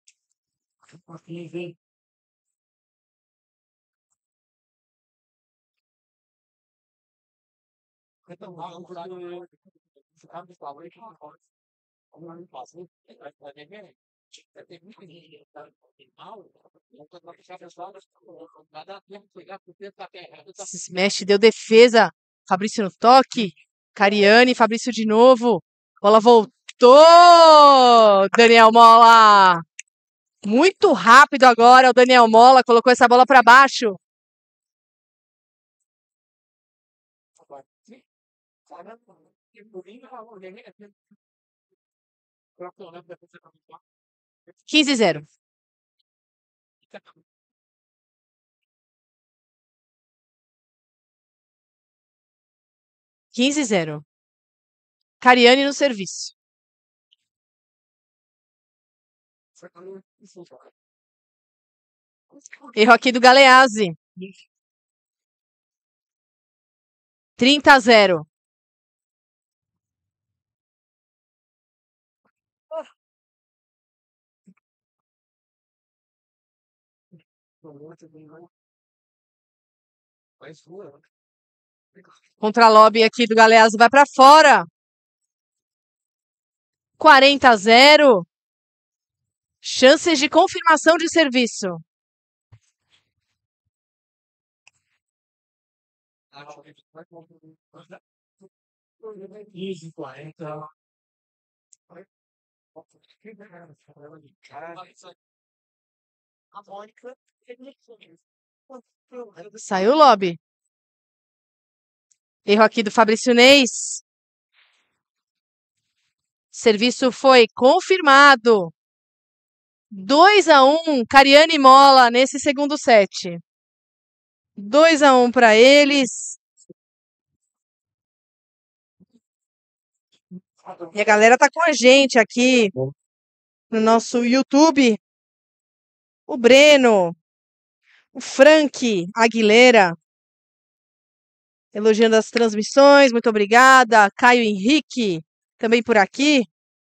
Smash deu defesa. Fabrício no toque. Cariani, Fabrício de novo. Bola voltou. Daniel Mola. Muito rápido agora o Daniel Mola. Colocou essa bola para baixo. quinze a zero. quinze a zero. Cariani no serviço. Erro aqui do Galeazzi. trinta a zero. Contra-lobby aqui do Galeazzi vai para fora. quarenta a zero. Chances de confirmação de serviço. quinze, quarenta. Saiu o lobby. Erro aqui do Fabrício Neis. Serviço foi confirmado. dois a um, Cariani e Mola nesse segundo set. dois a um para eles. E a galera tá com a gente aqui no nosso YouTube. O Breno, o Frank Aguilera, elogiando as transmissões, muito obrigada. Caio Henrique, também por aqui.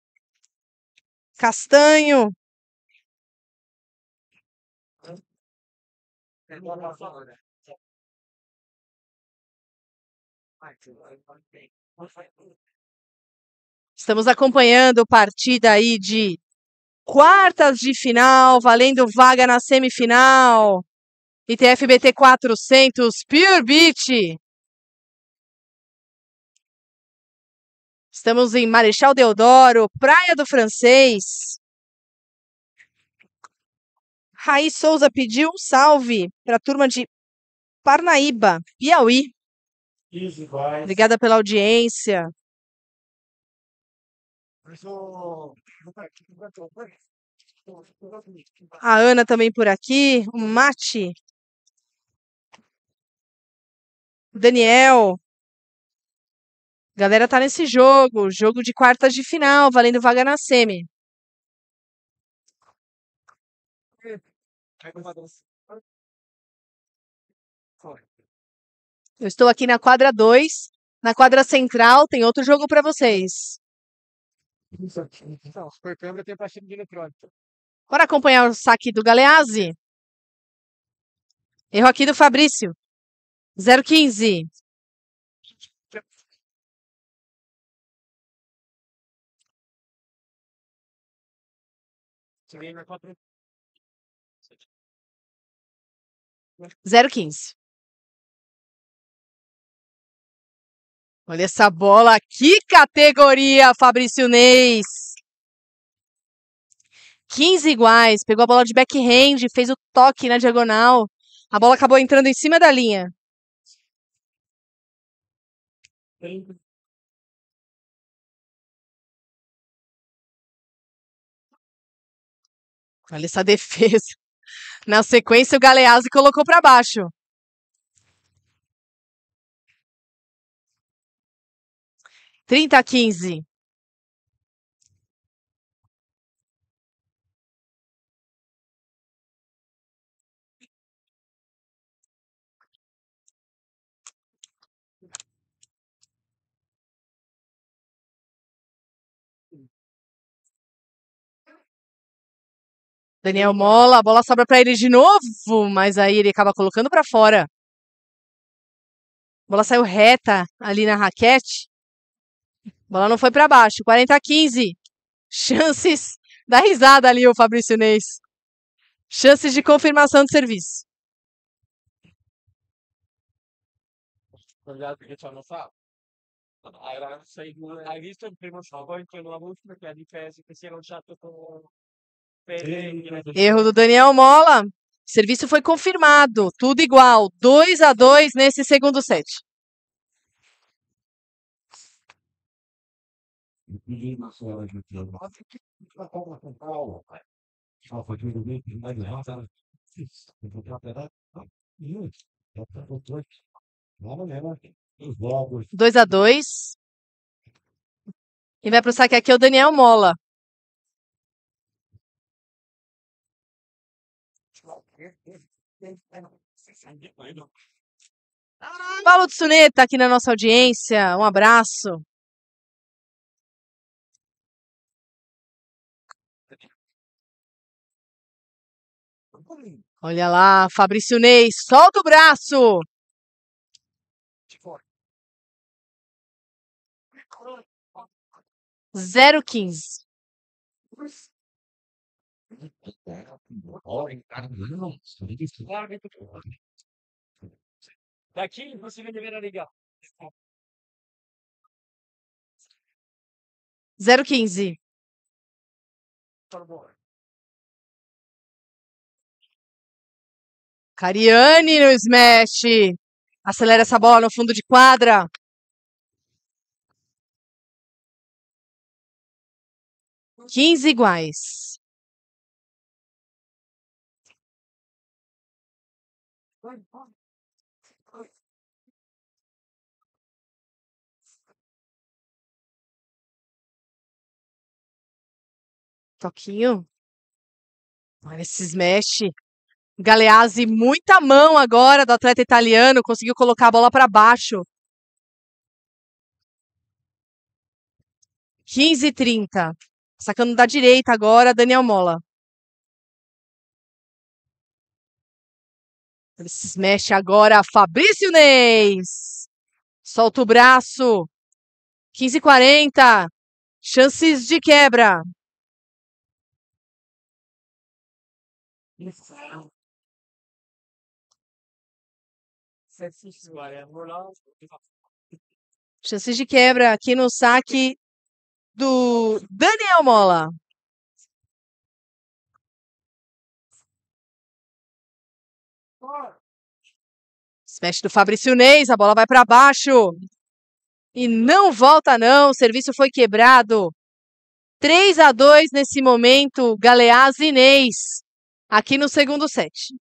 Castanho. Estamos acompanhando partida aí de quartas de final, valendo vaga na semifinal. I T F B T quatrocentos Pure Beach. Estamos em Marechal Deodoro, Praia do Francês. Raiz Souza pediu um salve para a turma de Parnaíba, Piauí. Obrigada pela audiência. A Ana também por aqui. O Mate. Daniel. Galera tá nesse jogo. Jogo de quartas de final, valendo vaga na semi. Eu estou aqui na quadra dois. Na quadra central tem outro jogo para vocês. Bora acompanhar o saque do Galeazzi. Erro aqui do Fabrício. zero quinze. zero quinze. Olha essa bola. Que categoria, Fabrício Neis. quinze iguais. Pegou a bola de backhand, fez o toque na diagonal. A bola acabou entrando em cima da linha. Olha essa defesa. Na sequência, o Galeazzi colocou para baixo. trinta a quinze. Daniel Mola, a bola sobra para ele de novo, mas aí ele acaba colocando para fora. A bola saiu reta ali na raquete. A bola não foi para baixo. quarenta a quinze. Chances. Dá risada ali o Fabrício Neis. Chances de confirmação de serviço. Erro do Daniel Mola. Serviço foi confirmado. Tudo igual. dois a dois nesse segundo set. dois a dois. E vai pro saque aqui o Daniel Mola. Paulo Tsuneta aqui na nossa audiência. Um abraço. Olha lá, Fabrício Ney, solta o braço. zero quinze. Daqui você vai dever ligar. zero quinze. Cariani no smash. Acelera essa bola no fundo de quadra. quinze iguais. Toquinho. Olha esse smash. Galeazzi, muita mão agora do atleta italiano. Conseguiu colocar a bola para baixo. quinze e trinta. Sacando da direita agora, Daniel Mola. Esse smash agora, Fabrício Neis. Solta o braço. quinze e quarenta. Chances de quebra. Chances de quebra aqui no saque do Daniel Mola. Smash do Fabrício Neis, a bola vai para baixo. E não volta não, o serviço foi quebrado. três a dois nesse momento, Galeazzi e Neis, aqui no segundo set.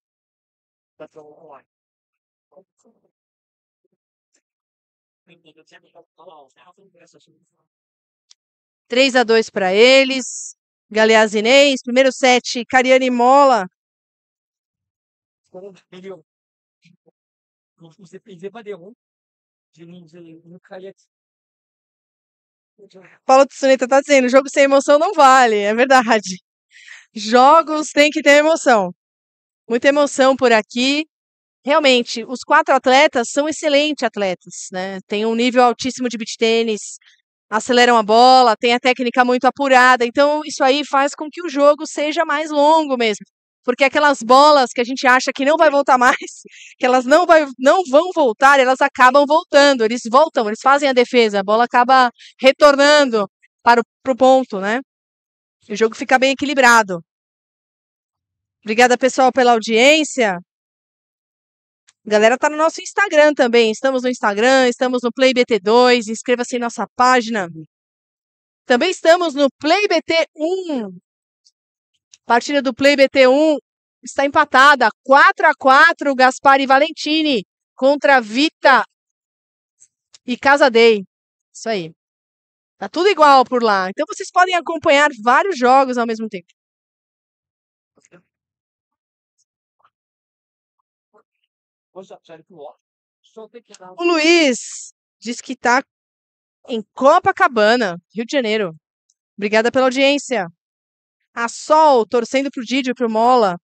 três a dois para eles. Galeazzi e Neis, primeiro set, Cariani Mola. Paulo Tsuneta tá dizendo, jogo sem emoção não vale, é verdade. Jogos tem que ter emoção. Muita emoção por aqui. Realmente, os quatro atletas são excelentes atletas, né? Tem um nível altíssimo de beach tênis, aceleram a bola, tem a técnica muito apurada. Então, isso aí faz com que o jogo seja mais longo mesmo. Porque aquelas bolas que a gente acha que não vai voltar mais, que elas não, vai, não vão voltar, elas acabam voltando. Eles voltam, eles fazem a defesa, a bola acaba retornando para o pro ponto, né? O jogo fica bem equilibrado. Obrigada, pessoal, pela audiência. A galera tá no nosso Instagram também. Estamos no Instagram, estamos no Play B T dois. Inscreva-se em nossa página. Também estamos no Play B T um. A partida do Play B T um está empatada. quatro a quatro, Gaspar e Valentini contra Vita e Casadei. Isso aí. Tá tudo igual por lá. Então vocês podem acompanhar vários jogos ao mesmo tempo. O Luiz diz que tá em Copacabana, Rio de Janeiro. Obrigada pela audiência. A Sol, torcendo pro Didi e pro Mola.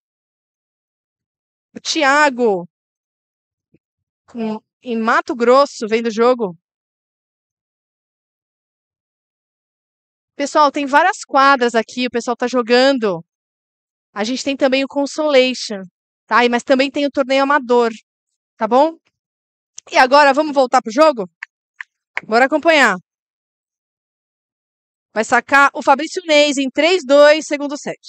O Thiago, em, em Mato Grosso, vendo o jogo. Pessoal, tem várias quadras aqui, o pessoal tá jogando. A gente tem também o Consolation, tá? Mas também tem o torneio amador, tá bom? E agora, vamos voltar pro jogo? Bora acompanhar. Vai sacar o Fabrício Neis em três a dois, segundo set.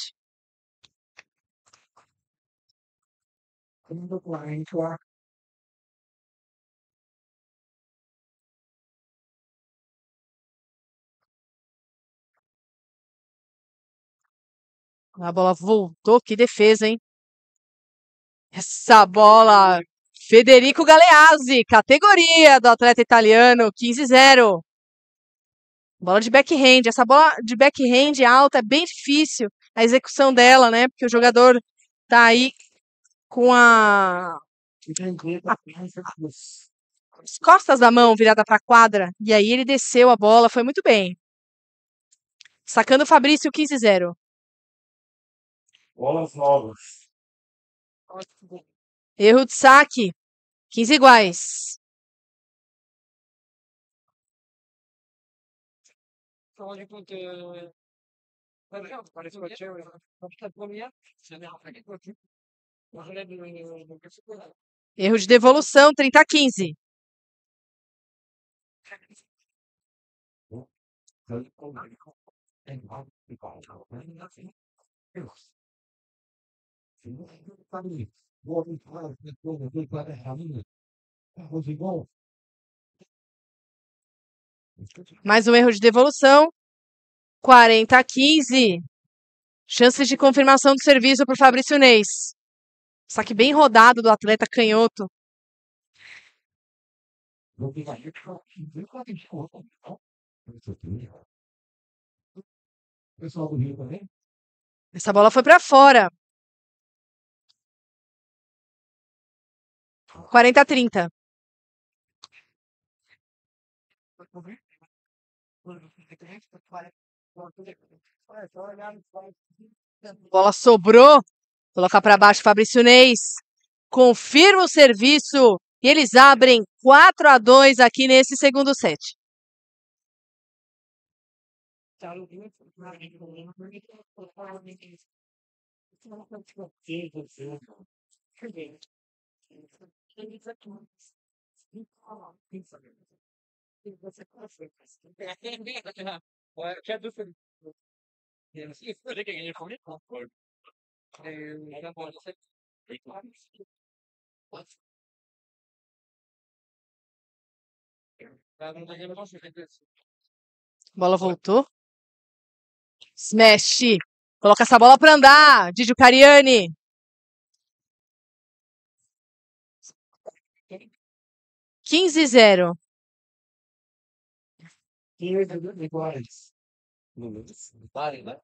A bola voltou, que defesa, hein? Essa bola, Federico Galeazzi, categoria do atleta italiano, quinze a zero. Bola de backhand. Essa bola de backhand alta é bem difícil a execução dela, né? Porque o jogador tá aí com a, Entendi. as costas da mão virada para a quadra. E aí ele desceu a bola, foi muito bem. Sacando o Fabrício, quinze a zero. Bolas novas. Erro de saque, quinze iguais. Erro de devolução, trinta a quinze. Mais um erro de devolução. quarenta a quinze. Chances de confirmação do serviço para o Fabrício Neis. Saque bem rodado do atleta canhoto. Pessoal do Rio também? Essa bola foi para fora. quarenta a trinta. Bola sobrou. Coloca para baixo Fabrício Neis. Confirma o serviço. E eles abrem quatro a dois aqui nesse segundo set. Bola voltou. Smash. Coloca essa bola para andar. Didio Cariani. quinze a zero. Iguais. Vale, né?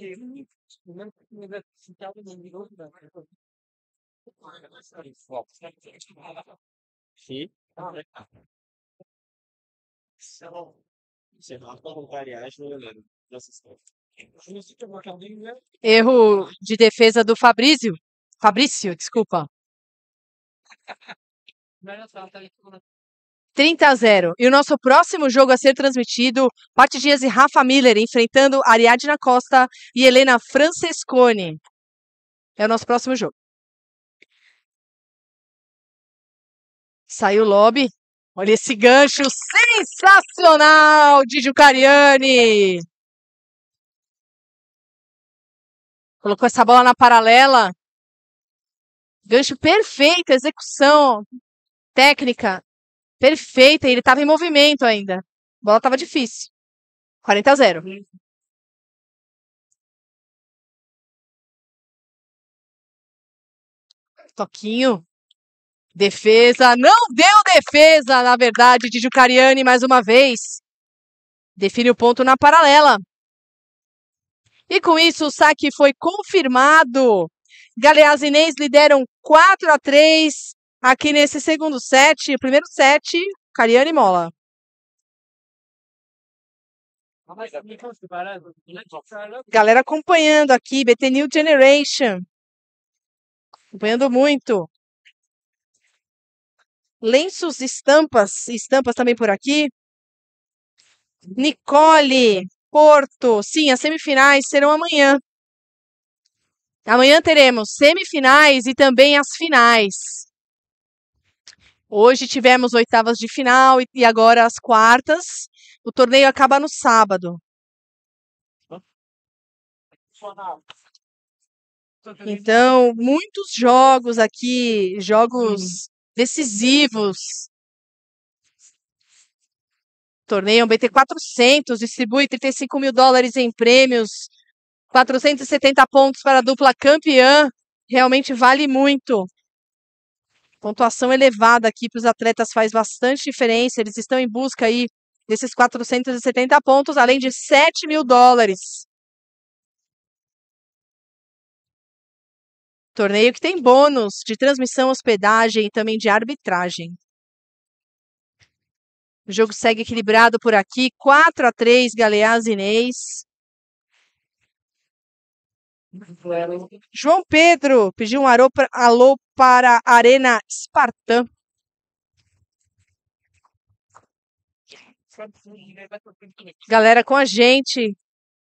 Sim. Você não pode variar, Juliano. Erro de defesa do Fabrício. Fabrício, desculpa. trinta a zero. E o nosso próximo jogo a ser transmitido, Paty Dias e Rafa Miller enfrentando Ariadna Costa e Helena Francesconi. É o nosso próximo jogo. Saiu o lobby. Olha esse gancho sensacional, Didio Cariani. Colocou essa bola na paralela. Gancho perfeito, execução técnica perfeita. Ele estava em movimento ainda. A bola estava difícil. quarenta a zero. Toquinho. Defesa. Não deu defesa, na verdade, Didio Cariani mais uma vez. Define o ponto na paralela. E com isso o saque foi confirmado. Galeazzi e Neis lideram quatro a três aqui nesse segundo set. O primeiro set, Cariani mola. Galera acompanhando aqui, B T New Generation. Acompanhando muito. Lenços estampas, estampas também por aqui. Nicole, Porto. Sim, as semifinais serão amanhã. Amanhã teremos semifinais e também as finais. Hoje tivemos oitavas de final e agora as quartas. O torneio acaba no sábado. Então, muitos jogos aqui, jogos decisivos. Torneio B T quatrocentos, distribui trinta e cinco mil dólares em prêmios, quatrocentos e setenta pontos para a dupla campeã. Realmente vale muito. Pontuação elevada aqui para os atletas faz bastante diferença. Eles estão em busca aí desses quatrocentos e setenta pontos, além de sete mil dólares. Torneio que tem bônus de transmissão, hospedagem e também de arbitragem. O jogo segue equilibrado por aqui. quatro a três, Galeás e Inês. João Pedro pediu um alô, pra, alô para a Arena Espartã. Galera com a gente.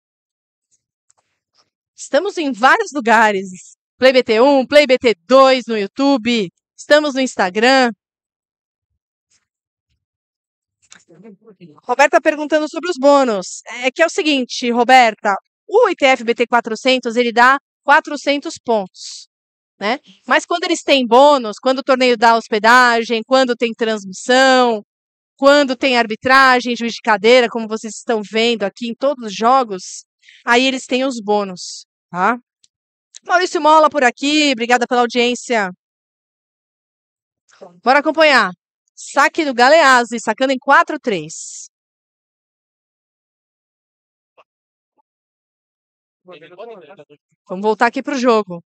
Estamos em vários lugares. Play B T um, Play B T dois no YouTube. Estamos no Instagram. Roberta perguntando sobre os bônus. É que é o seguinte, Roberta. O I T F B T quatrocentos, ele dá quatrocentos pontos, né? Mas quando eles têm bônus, quando o torneio dá hospedagem, quando tem transmissão, quando tem arbitragem, juiz de cadeira, como vocês estão vendo aqui em todos os jogos, aí eles têm os bônus, tá? Maurício Mola por aqui, obrigada pela audiência. Bora acompanhar. Saque do Galeazzi, sacando em quatro a três. Vamos voltar aqui pro jogo.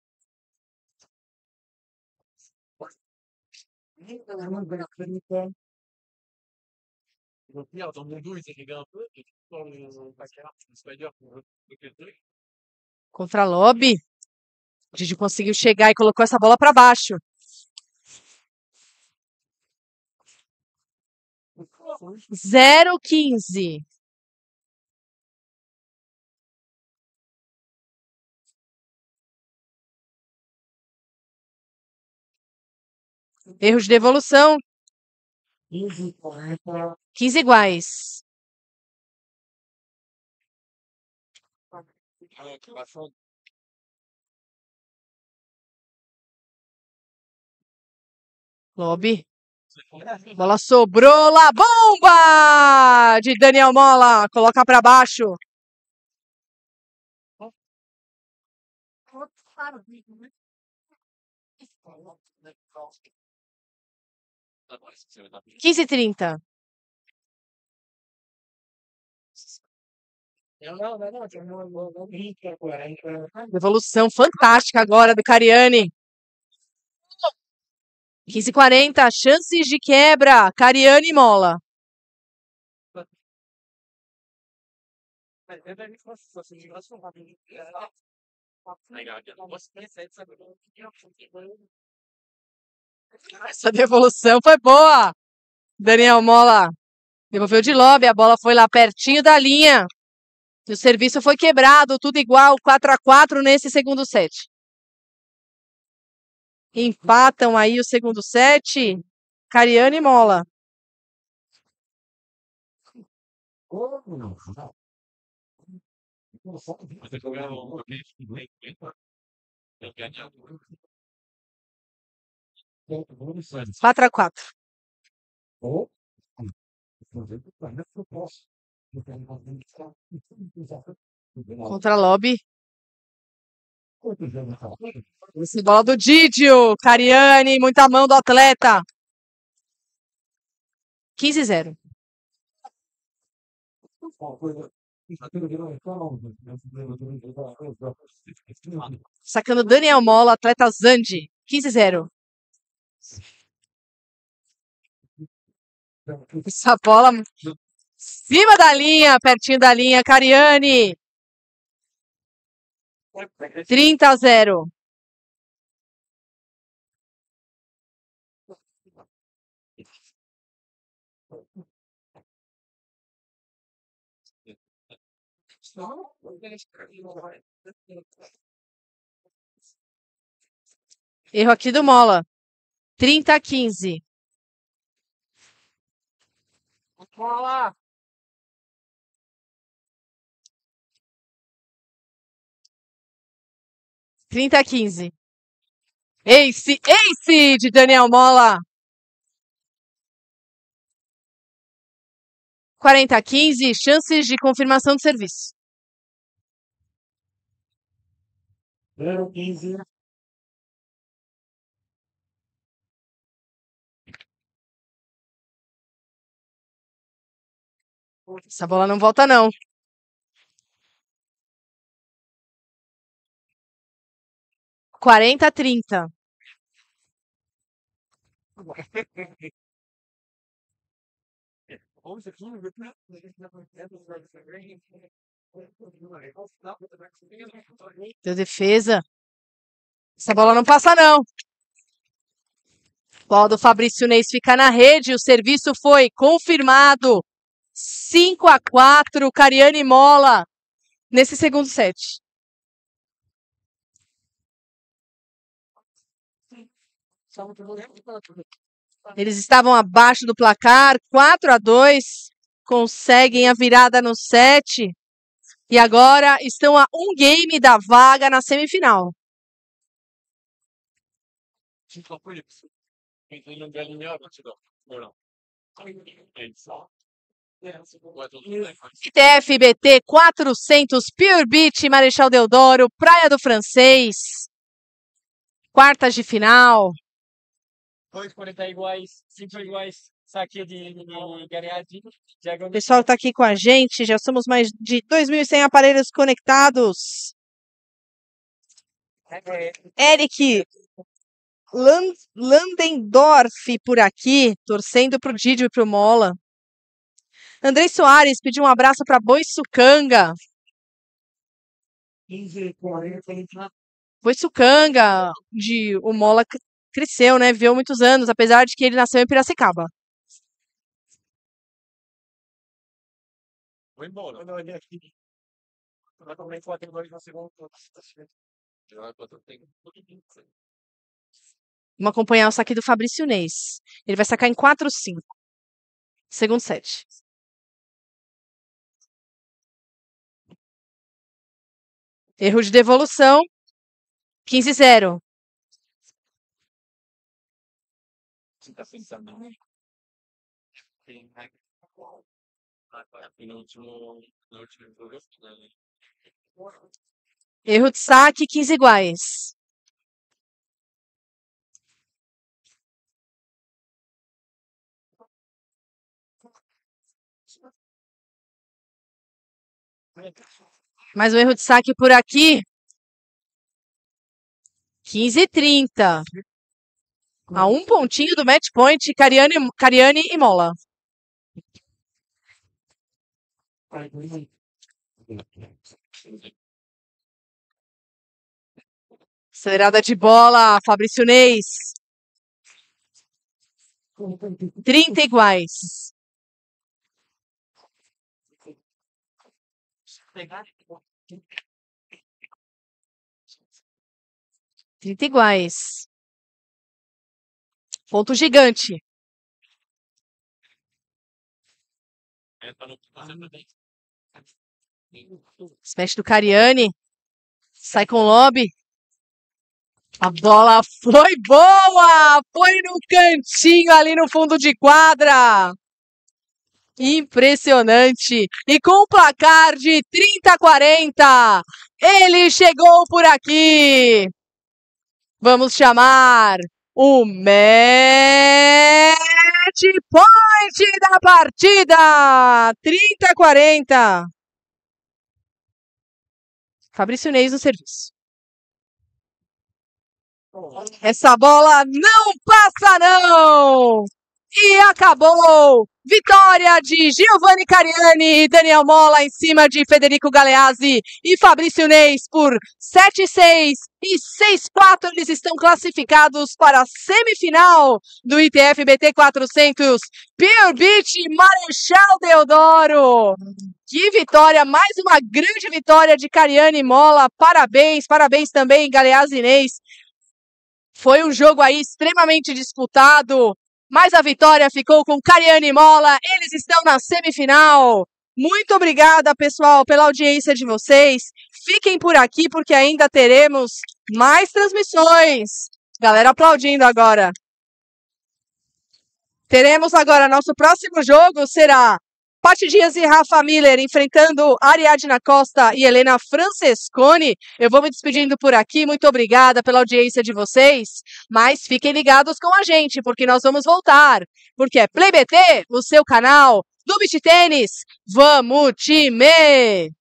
Contra lobby. A gente conseguiu chegar e colocou essa bola para baixo. zero quinze. Erro de devolução. quinze iguais. Lobby. Bola sobrou lá. Bomba! De Daniel Mola. Coloca para baixo. quinze e trinta. Devolução fantástica agora do Cariani. quinze e quarenta, chances de quebra. Cariani e Mola. Essa devolução foi boa. Daniel Mola devolveu de lobby, a bola foi lá pertinho da linha. E o serviço foi quebrado, tudo igual, quatro a quatro nesse segundo set. Empatam aí o segundo set, Cariani e Mola. quatro a quatro. Contra lobby. Esse bola do Didio. Cariani, muita mão do atleta. quinze a zero. Sacando Daniel Mola, atleta Zandi. quinze a zero. Essa bola cima da linha, pertinho da linha. Cariani. trinta a zero. Erro aqui do Mola. trinta a quinze. Mola. trinta a quinze. Ace, ace de Daniel Mola. quarenta a quinze, chances de confirmação do serviço. zero quinze. Essa bola não volta, não. quarenta a trinta. Deu defesa. Essa bola não passa, não. Bola do Fabrício Neis fica na rede. O serviço foi confirmado. cinco a quatro, Cariani Mola nesse segundo set. Eles estavam abaixo do placar, quatro a dois, conseguem a virada no set e agora estão a um game da vaga na semifinal. I T F B T quatrocentos, Pure Beach, Marechal Deodoro, Praia do Francês. Quartas de final. Dois quarenta iguais, cinco iguais, saque de Galeazzi. O pessoal está aqui com a gente, já somos mais de dois mil e cem aparelhos conectados. Eric Land, Landendorf por aqui, torcendo pro Didio e pro Mola. Andrei Soares pediu um abraço para Boiçucanga. Boiçucanga, de o Mola cresceu, né? Viveu muitos anos, apesar de que ele nasceu em Piracicaba. Vou embora. Quando eu olhei aqui, eu também quatro a dois na segunda. Vamos acompanhar o saque do Fabrício Neis. Ele vai sacar em quatro a cinco. Segundo set. Erro de devolução. quinze a zero. Você tá pensando, né? No último, no último jogo, Erro de saque, quinze iguais. Mais um erro de saque por aqui. quinze a trinta. A um pontinho do match point, Cariani, Cariani e Mola. Acelerada de bola, Fabrício Neis. trinta iguais. trinta iguais. Ponto gigante. Smash do Cariani. Sai com o lobby. A bola foi boa! Foi no cantinho ali no fundo de quadra. Impressionante. E com o placar de trinta a quarenta, ele chegou por aqui. Vamos chamar o match point da partida. trinta a quarenta. Fabrício Neis no serviço. Essa bola não passa, não! E acabou! Vitória de Giovanni Cariani e Daniel Mola em cima de Federico Galeazzi e Fabrício Neis por sete a seis e seis a quatro. Eles estão classificados para a semifinal do I T F B T quatrocentos Pure Beach Marechal Deodoro. Que vitória! Mais uma grande vitória de Cariani e Mola. Parabéns, parabéns também, Galeazzi e Neis. Foi um jogo aí extremamente disputado, mas a vitória ficou com Cariani e Mola. Eles estão na semifinal. Muito obrigada, pessoal, pela audiência de vocês. Fiquem por aqui porque ainda teremos mais transmissões. Galera aplaudindo agora. Teremos agora, nosso próximo jogo será Paty Dias e Rafa Miller enfrentando Ariadna Costa e Helena Francesconi. Eu vou me despedindo por aqui. Muito obrigada pela audiência de vocês. Mas fiquem ligados com a gente, porque nós vamos voltar. Porque é Play B T, o seu canal do Beach Tênis. Vamos, time!